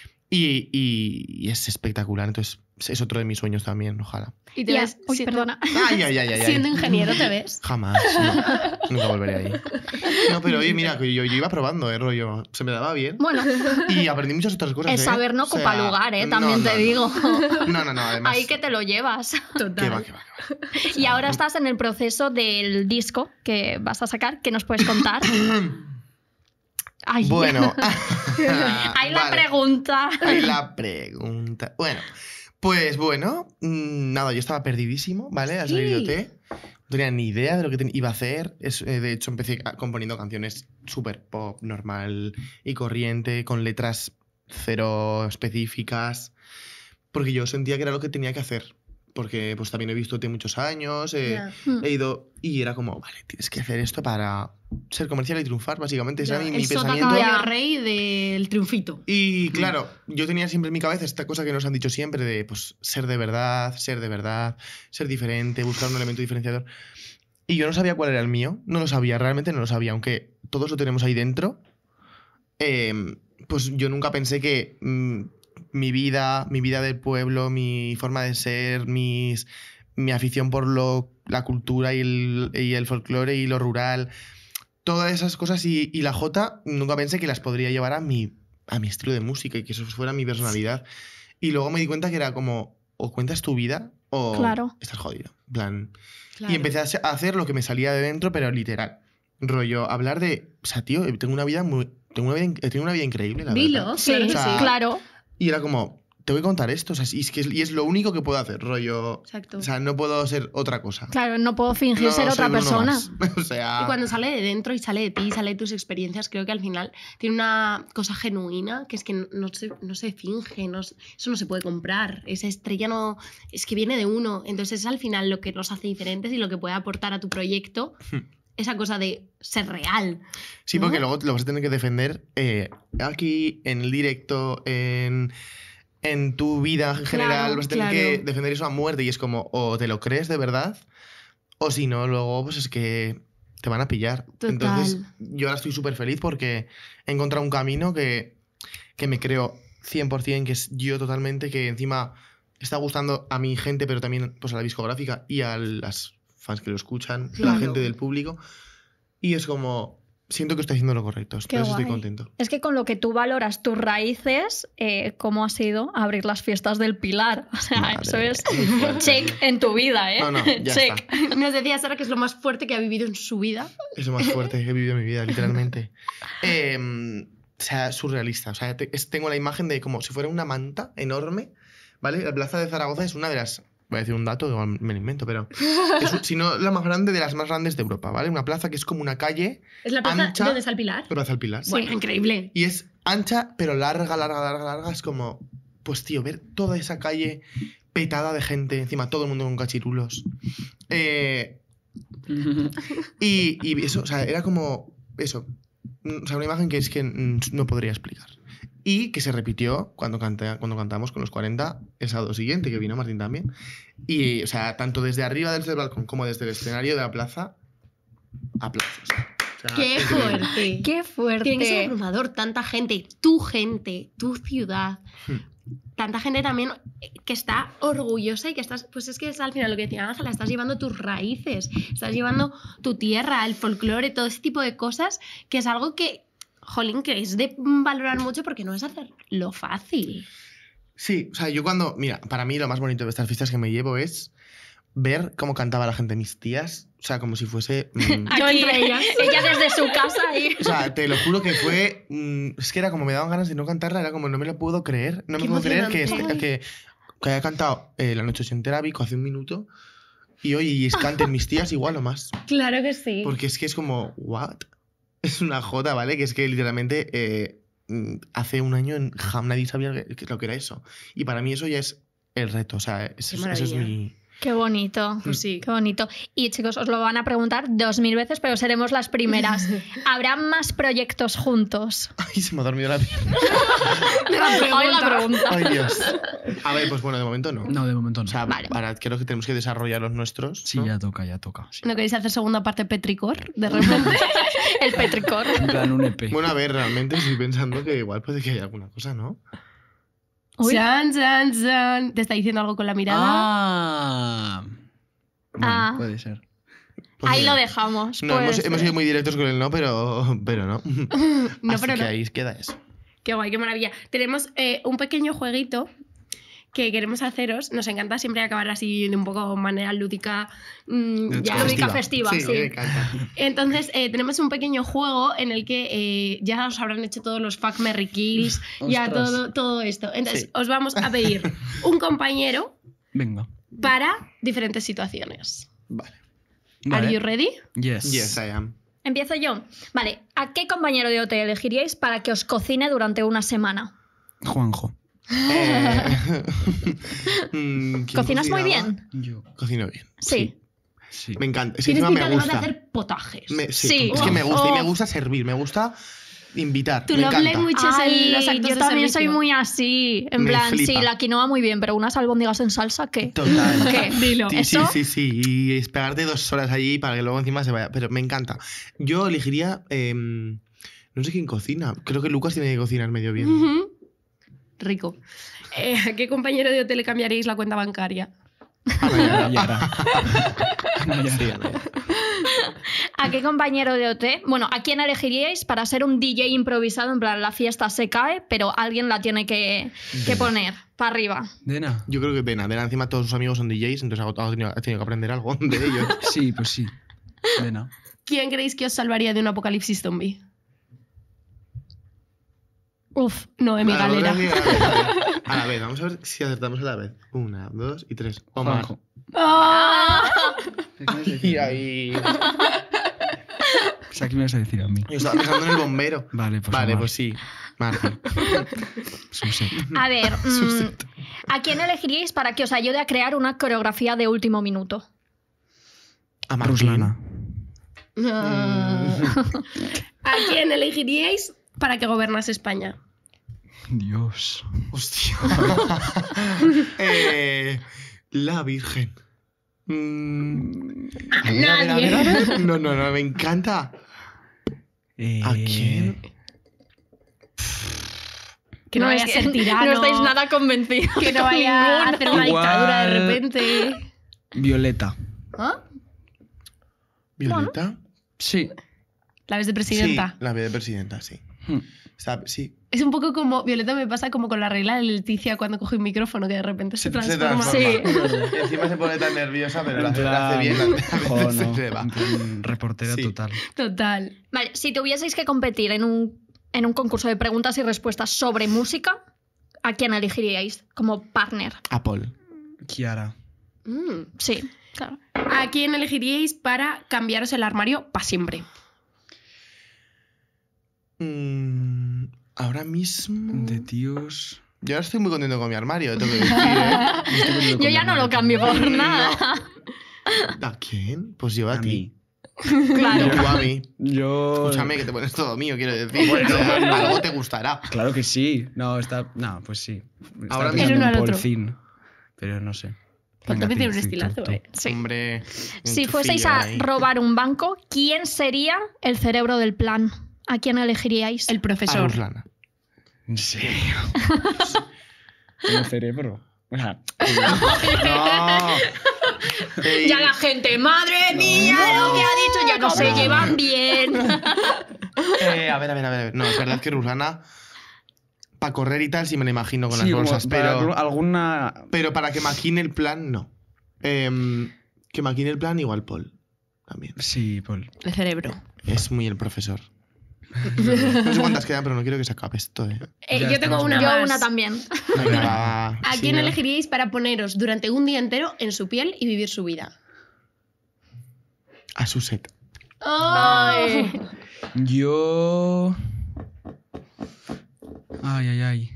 Y, y, y es espectacular. Entonces, es otro de mis sueños también, ojalá. ¿Y te ya. ves Uy, siendo... perdona. Ay, ay, ay, ay, siendo ay. ingeniero te ves? Jamás. No. Nunca volveré ahí. No, pero oye, mira, que yo, yo iba probando, ¿eh? Rollo. Se me daba bien. Bueno. Y aprendí muchas otras cosas. El ¿eh? saber no o sea, ocupa lugar, ¿eh? También no, te no, digo. No, no, no. Además. Ahí que te lo llevas. Total. Que va, que va, que va. O sea, y ahora estás en el proceso del disco que vas a sacar. ¿Qué nos puedes contar? Ay. Bueno. Ahí la vale. pregunta. Ahí la pregunta. Bueno, pues bueno, nada, yo estaba perdidísimo, ¿vale? Al salir de O T. No tenía ni idea de lo que iba a hacer. Es, eh, de hecho, empecé componiendo canciones súper pop, normal y corriente, con letras cero específicas, porque yo sentía que era lo que tenía que hacer. Porque pues también he visto O T muchos años, eh, yeah. he ido y era como, vale, tienes que hacer esto para ser comercial y triunfar, básicamente. Ese yeah. era mi, mi el pensamiento. El sota rey del triunfito. Y claro, yo tenía siempre en mi cabeza esta cosa que nos han dicho siempre de pues, ser de verdad, ser de verdad, ser diferente, buscar un elemento diferenciador. Y yo no sabía cuál era el mío, no lo sabía, realmente no lo sabía, aunque todos lo tenemos ahí dentro. Eh, pues yo nunca pensé que... Mmm, mi vida, mi vida del pueblo, mi forma de ser, mis, mi afición por lo, la cultura y el, y el folclore y lo rural, todas esas cosas y, y la jota, nunca pensé que las podría llevar a mi, a mi estilo de música y que eso fuera mi personalidad. Y luego me di cuenta que era como, o cuentas tu vida o claro. estás jodido. En plan, claro. Y empecé a hacer lo que me salía de dentro, pero literal. Rollo, hablar de, o sea, tío, tengo una vida muy, tengo una vida, tengo una vida increíble, la Dilo, verdad. sí, claro, o sea, sí, claro. Y era como, te voy a contar esto, o sea, y es, que es, y es lo único que puedo hacer, rollo. Exacto. O sea, no puedo ser otra cosa. Claro, no puedo fingir No ser otra uno persona. más. O sea... Y cuando sale de dentro y sale de ti, sale de tus experiencias, creo que al final tiene una cosa genuina, que es que no se, no se finge, no, eso no se puede comprar. Esa estrella no... Es que viene de uno. Entonces es al final lo que nos hace diferentes y lo que puede aportar a tu proyecto. Esa cosa de ser real. Sí, ¿no? porque luego lo vas a tener que defender eh, aquí, en el directo, en, en tu vida en general. Claro, vas a tener claro. que defender eso a muerte. Y es como, o te lo crees de verdad, o si no, luego pues es que te van a pillar. Total. Entonces, yo ahora estoy súper feliz porque he encontrado un camino que, que me creo cien por cien, que es yo totalmente, que encima está gustando a mi gente, pero también pues, a la discográfica y a las fans que lo escuchan, Claro. la gente del público. Y es como, siento que estoy haciendo lo correcto. Qué Por eso estoy guay. contento. Es que con lo que tú valoras tus raíces, eh, ¿cómo ha sido abrir las fiestas del Pilar? O sea, Madre, eso es muy fuerte. check en tu vida, ¿eh? No, no, ya check. está. Nos decía Sara que es lo más fuerte que ha vivido en su vida. Es lo más fuerte que he vivido en mi vida, literalmente. Eh, o sea, surrealista. O sea, te- es- tengo la imagen de como si fuera una manta enorme, ¿vale? La plaza de Zaragoza es una de las... Voy a decir un dato, igual me lo invento, pero... Es, un- si no la más grande, de las más grandes de Europa, ¿vale? Una plaza que es como una calle, Es la plaza Ancha. donde está el Pilar. Plaza del Pilar. Bueno, increíble. Y es ancha, pero larga, larga, larga, larga. Es como, pues tío, ver toda esa calle petada de gente, encima todo el mundo con cachirulos. Eh, y, y eso, o sea, era como eso. O sea, una imagen que es que mm, no podría explicar. Y que se repitió cuando, canté, cuando cantamos con los cuarenta el sábado siguiente, que vino Martín también. Y, o sea, tanto desde arriba desde el balcón como desde el escenario de la plaza, aplausos. O sea, ¡Qué increíble. fuerte! Qué fuerte. Tiene que ser abrumador, tanta gente, tu gente, tu ciudad, Hmm. tanta gente también que está orgullosa y que estás, pues es que es al final lo que decía Ángela, estás llevando tus raíces, estás llevando tu tierra, el folclore, todo ese tipo de cosas, que es algo que, jolín, que es de valorar mucho porque no es hacerlo fácil. Sí, o sea, yo cuando. Mira, para mí lo más bonito de estas fiestas que me llevo es ver cómo cantaba la gente, mis tías. O sea, como si fuese. mm, Yo Aquí, entre ellas. ella desde su casa y... o sea, te lo juro que fue. mm, es que era como me daban ganas de no cantarla, era como no me lo puedo creer. No Qué me puedo creer que, emocionante. este- que, que haya cantado eh, La Noche entera Vico hace un minuto y hoy y es canten mis tías igual o más. Claro que sí. Porque es que es como, ¿what? Es una jota, ¿vale? Que es que literalmente eh, mm, hace un año en Jam nadie sabía que- que- lo que era eso. Y para mí eso ya es el reto, o sea, eso, Qué eso es maravilla. mi... Qué bonito. Pues sí. Qué bonito. Y chicos, os lo van a preguntar dos mil veces, pero seremos las primeras. ¿Habrá más proyectos juntos? Ay, se me ha dormido la pierna. Hoy la pregunta. Ay, Dios. A ver, pues bueno, de momento no. No, de momento no. O sea, Vale. para, creo que tenemos que desarrollar los nuestros. sí, ¿no? ya toca, ya toca. sí. ¿No queréis hacer segunda parte Petricor? De repente. El petricor. En plan, un E P. Bueno, a ver, realmente estoy pensando que igual puede que haya alguna cosa, ¿no? Uy. Chan, chan, chan. ¿Te está diciendo algo con la mirada? Ah. Bueno, Ah. puede ser. Pues Ahí mira. lo dejamos. No, puede hemos, ser. hemos sido muy directos con el no, pero, pero no. No, Así pero que no. ahí queda eso. Qué guay, qué maravilla. Tenemos eh, un pequeño jueguito que queremos haceros. Nos encanta siempre acabar así de un poco manera lúdica. mm, ya. Lúdica festiva, sí. me encanta. Entonces, eh, tenemos un pequeño juego en el que eh, ya os habrán hecho todos los fuck, marry, kills, ya Ostras. todo, todo esto. Entonces, Sí. os vamos a pedir un compañero Venga. para diferentes situaciones. Vale. Vale. ¿Are you ready? Yes. Yes, I am. Empiezo yo. Vale, ¿a qué compañero de hotel elegiríais para que os cocine durante una semana? Juanjo. Eh, mm, ¿quién ¿Cocinas muy cocinaba? bien? Yo. Cocino bien. Sí. Sí. Me encanta. Es que Tienes encima pinta me además de gusta. hacer potajes. Me- sí, Sí. es que me gusta. Y me Oh. gusta servir. Me gusta invitar. Tu me love encanta. language es Ay, el- los actos yo de también soy servicio. muy así. En Me plan, flipa. sí, la quinoa muy bien, pero unas albóndigas en salsa, ¿qué? Total. ¿Qué? Dilo. Sí, ¿Eso? sí, sí, sí. Y esperarte dos horas allí para que luego encima se vaya. Pero me encanta. Yo elegiría. em, no sé quién cocina. Creo que Lucas tiene que cocinar medio bien. Ujú. Rico. Eh, ¿A qué compañero de hotel le cambiaríais la cuenta bancaria? Ana Yara. Yara. Ana Yara. Sí, Ana Yara. ¿A qué compañero de O T? Bueno, ¿a quién elegiríais para ser un D J improvisado? En plan, la fiesta se cae, pero alguien la tiene que, que poner para arriba. Dena. Yo creo que Dena. Dena encima todos sus amigos son D Js, entonces ha tenido, ha tenido que aprender algo de ellos. Sí, pues sí. Dena. ¿Quién creéis que os salvaría de un apocalipsis zombie? Uf, Noemi Vale, Galera. vamos a ver, a ver. A la vez, vamos a ver si acertamos a la vez. Una, dos y tres. Omar. Juanjo. ¡Ah! Y ahí. O sea, ¿qué me vas a decir a mí? Yo estaba pensando en el bombero. Vale, pues Vale, Omar. pues sí. Martín. Suset. a ver, mm, ¿a quién elegiríais para que os ayude a crear una coreografía de último minuto? A Martín. Ruslana. Ah. ¿A quién elegiríais para que gobernase España? Dios. Hostia. eh, la Virgen. Mm, a ver, a ver, a ver, a ver. No, no, no, me encanta. Eh, ¿A quién? Que no, vaya es a ser tirano. No estáis nada convencidos. Que no con vaya a ninguno. hacer una Igual- dictadura de repente. Violeta. ¿Ah? ¿Violeta? Sí. La ves de presidenta. Sí, la vez de presidenta, sí. Hmm. O sea, sí. Es un poco como, Violeta me pasa como con la regla de Leticia cuando coge un micrófono, que de repente se, Se transforma. transforma. Y encima se pone tan nerviosa, pero lo hace, lo hace bien. A veces Jo, se no, le va. en plan reportera Sí. total. Total. Vale, si tuvieseis que competir en un, en un concurso de preguntas y respuestas sobre música, ¿a quién elegiríais como partner? Apple. Kiara. Mm. Sí, claro. ¿A quién elegiríais para cambiaros el armario para siempre? Mm, ahora mismo... De tíos... Yo ahora estoy muy contento con mi armario, tengo que decir, ¿eh? Yo ya no lo cambio por nada. ¿A quién? Pues yo a, A ti. mí. Claro. Tú a mí. Yo... Escúchame, que te pones todo mío, quiero decir. Bueno, algo te gustará. Claro que sí. No, está... No, pues sí. Ahora Estaba mismo. pensando El uno en al otro. Polcín, pero no sé. Paul Venga, también tiene un sí, sí, estilazo, tú, tú. ¿eh? Sí. Hombre. Si un fueseis tufillo a ahí. robar un banco, ¿quién sería el cerebro del plan? ¿A quién elegiríais? El A profesor. Ruslana. ¿En serio? ¿Tengo cerebro? O sea, No. Ey, Ya la gente, madre mía, lo que ha dicho, ya no se llevan bien. eh, a ver, a ver, a ver. a ver. No, es verdad que Ruslana, para correr y tal, sí me la imagino con sí, las como bolsas, para pero, alguna... pero para que maquine el plan, no. Em, que maquine el plan, igual Paul. También. Sí, Paul. El cerebro. Es muy el profesor. No sé cuántas quedan, pero no quiero que se acabe esto. Eh. Eh, Ya yo tengo estamos una bien. Yo más. una también. Venga, va. ¿A Sí, quién ¿no? elegiríais para poneros durante un día entero en su piel y vivir su vida? A Suset. Ay. Yo... Ay, ay, ay.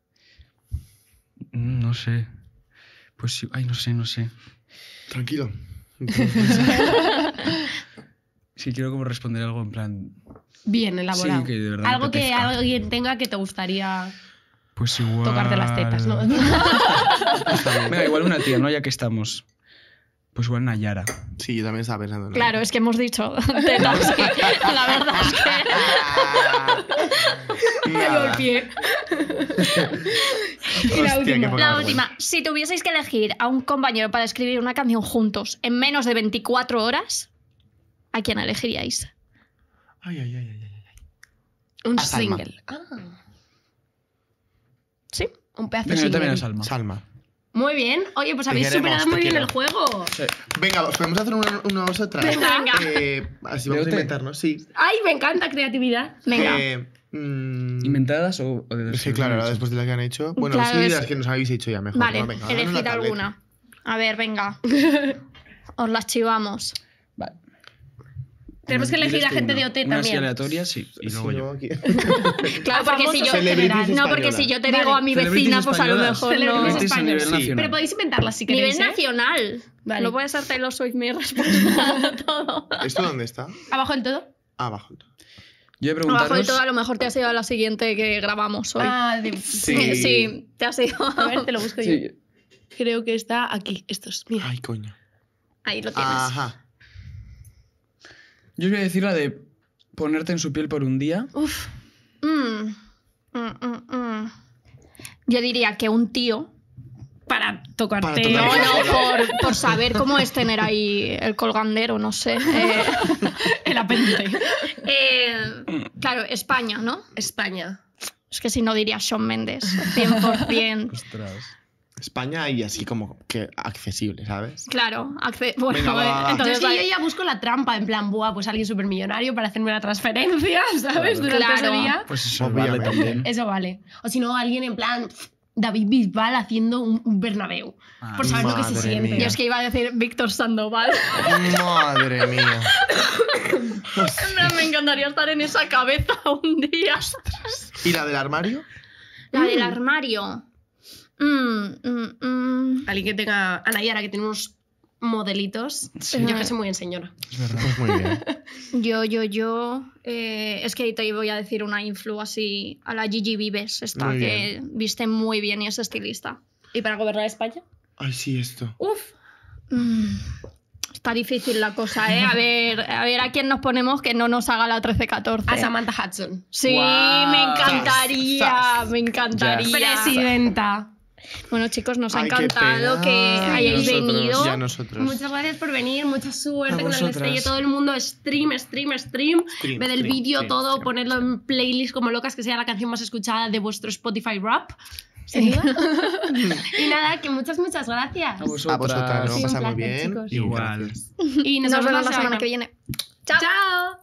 Mm, No sé. Pues sí... Ay, no sé, no sé. Tranquilo. Sí, quiero como responder algo en plan... Bien elaborado. Sí, que de verdad me Algo que apetezca. alguien tenga que te gustaría Pues igual... tocarte las tetas, ¿no? Venga, igual una tía, ¿no? Ya que estamos. Pues igual Nayara. Sí, yo también estaba pensando en Claro, ello. es que hemos dicho tetas. Sí. La verdad es que... Nada. pie. Y la última. La última. Si tuvieseis que elegir a un compañero para escribir una canción juntos en menos de veinticuatro horas, ¿a quién elegiríais? Ay, ay, ay, ay, ay. Un A Salma. single. Ah, ¿Sí? un pedazo de Venga, yo también a single. Salma. Salma. Muy bien. Oye, pues Te habéis queremos, superado te muy bien quiero. el juego. Sí. Venga, ¿os podemos hacer una, una vosotras? Venga. Eh, así vamos a ¿De O T? inventarnos, sí. Ay, me encanta creatividad. Venga. Eh, mm, ¿Inventadas o, o de Sí, claro, ahora después de las que han hecho. Bueno, Claro, sí, de es- las que nos habéis hecho ya mejor. Vale, ¿no? Venga, danos elegid la tableta. alguna. A ver, venga. Os las chivamos. Vale. Tenemos que elegir a Dices tú gente una. de O T Una así también. aleatoria, sí. Y Sí, luego yo. luego aquí. Claro, porque si yo... Celebrities No, porque españolas. si yo te Vale. digo a mi Celebrities vecina, pues a lo españolas. mejor no... Celebrities Celebrities a nivel españoles. nacional. Pero podéis inventarlas si Nivel queréis, ¿eh? nacional. Vale. No puede ser Taylor Swift mi respuesta a todo. ¿Esto dónde está? ¿Abajo del todo? Abajo. Yo he Abajo de preguntaros... todo, a lo mejor te has ido a la siguiente que grabamos hoy. Ah, de- Sí. Sí, te has ido. A ver, te lo busco yo. Sí. Creo que está aquí. Estos. Mira. Ay, coño. Ahí lo tienes. Ajá. Yo os voy a decir la de ponerte en su piel por un día. Uf. Mm, mm, mm, mm. Yo diría que un tío. Para tocarte. Para No, tocarte. no, por, por saber cómo es tener ahí el colgandero, no sé. Eh, El apéndice. eh, claro, España, ¿no? España. Es que si no diría Shawn Mendes, cien por ciento. Ostras. España y así como que accesible, ¿sabes? Claro, acce- bueno, Venga, va, eh, va, va. Yo entonces es que vale. yo ya busco la trampa, en plan, buah, pues alguien súper millonario para hacerme una transferencia, ¿sabes? Claro. Durante Claro. ese día. Pues eso Obviamente. vale también. Eso vale. O si no, alguien en plan, David Bisbal haciendo un, un Bernabéu. Ah, por saber lo que se madre siente. mía. Yo es que iba a decir Víctor Sandoval. Madre mía. Me encantaría estar en esa cabeza un día. ¿Y la del armario? La del armario. Mm, mm, mm. Alguien que tenga. A Nayara, que tiene unos modelitos. Sí. Yo que soy muy bien señora. Es verdad. Pues muy bien. Yo, yo, yo. eh, es que te voy a decir una influ así a la Gigi Vives, esta Muy que viste muy bien y es estilista. ¿Y para gobernar España? Ay, sí, esto. Uf. Mm, está difícil la cosa, ¿eh? A ver, a ver a quién nos ponemos que no nos haga la trece catorce. A Samantha Hudson. Sí, Guau. me encantaría, Zas, zas. me encantaría. Presidenta. Bueno, chicos, nos ha Ay, qué encantado pena. que Sí, hayáis nosotros, venido. Ya nosotros. Muchas gracias por venir, mucha suerte A con el vosotras. destello. Todo el mundo stream, stream, stream. Stream, Ved el stream, vídeo stream, todo, stream. ponedlo en playlist como locas, que sea la canción más escuchada de vuestro Spotify Rap. Sin duda. Y nada, que muchas, muchas gracias. A vosotras. A vosotras, Sí, lo un pasamos placer, bien. chicos. Y Igual. gracias. Y nos, Nos vemos la la semana que viene. Chao. Chao.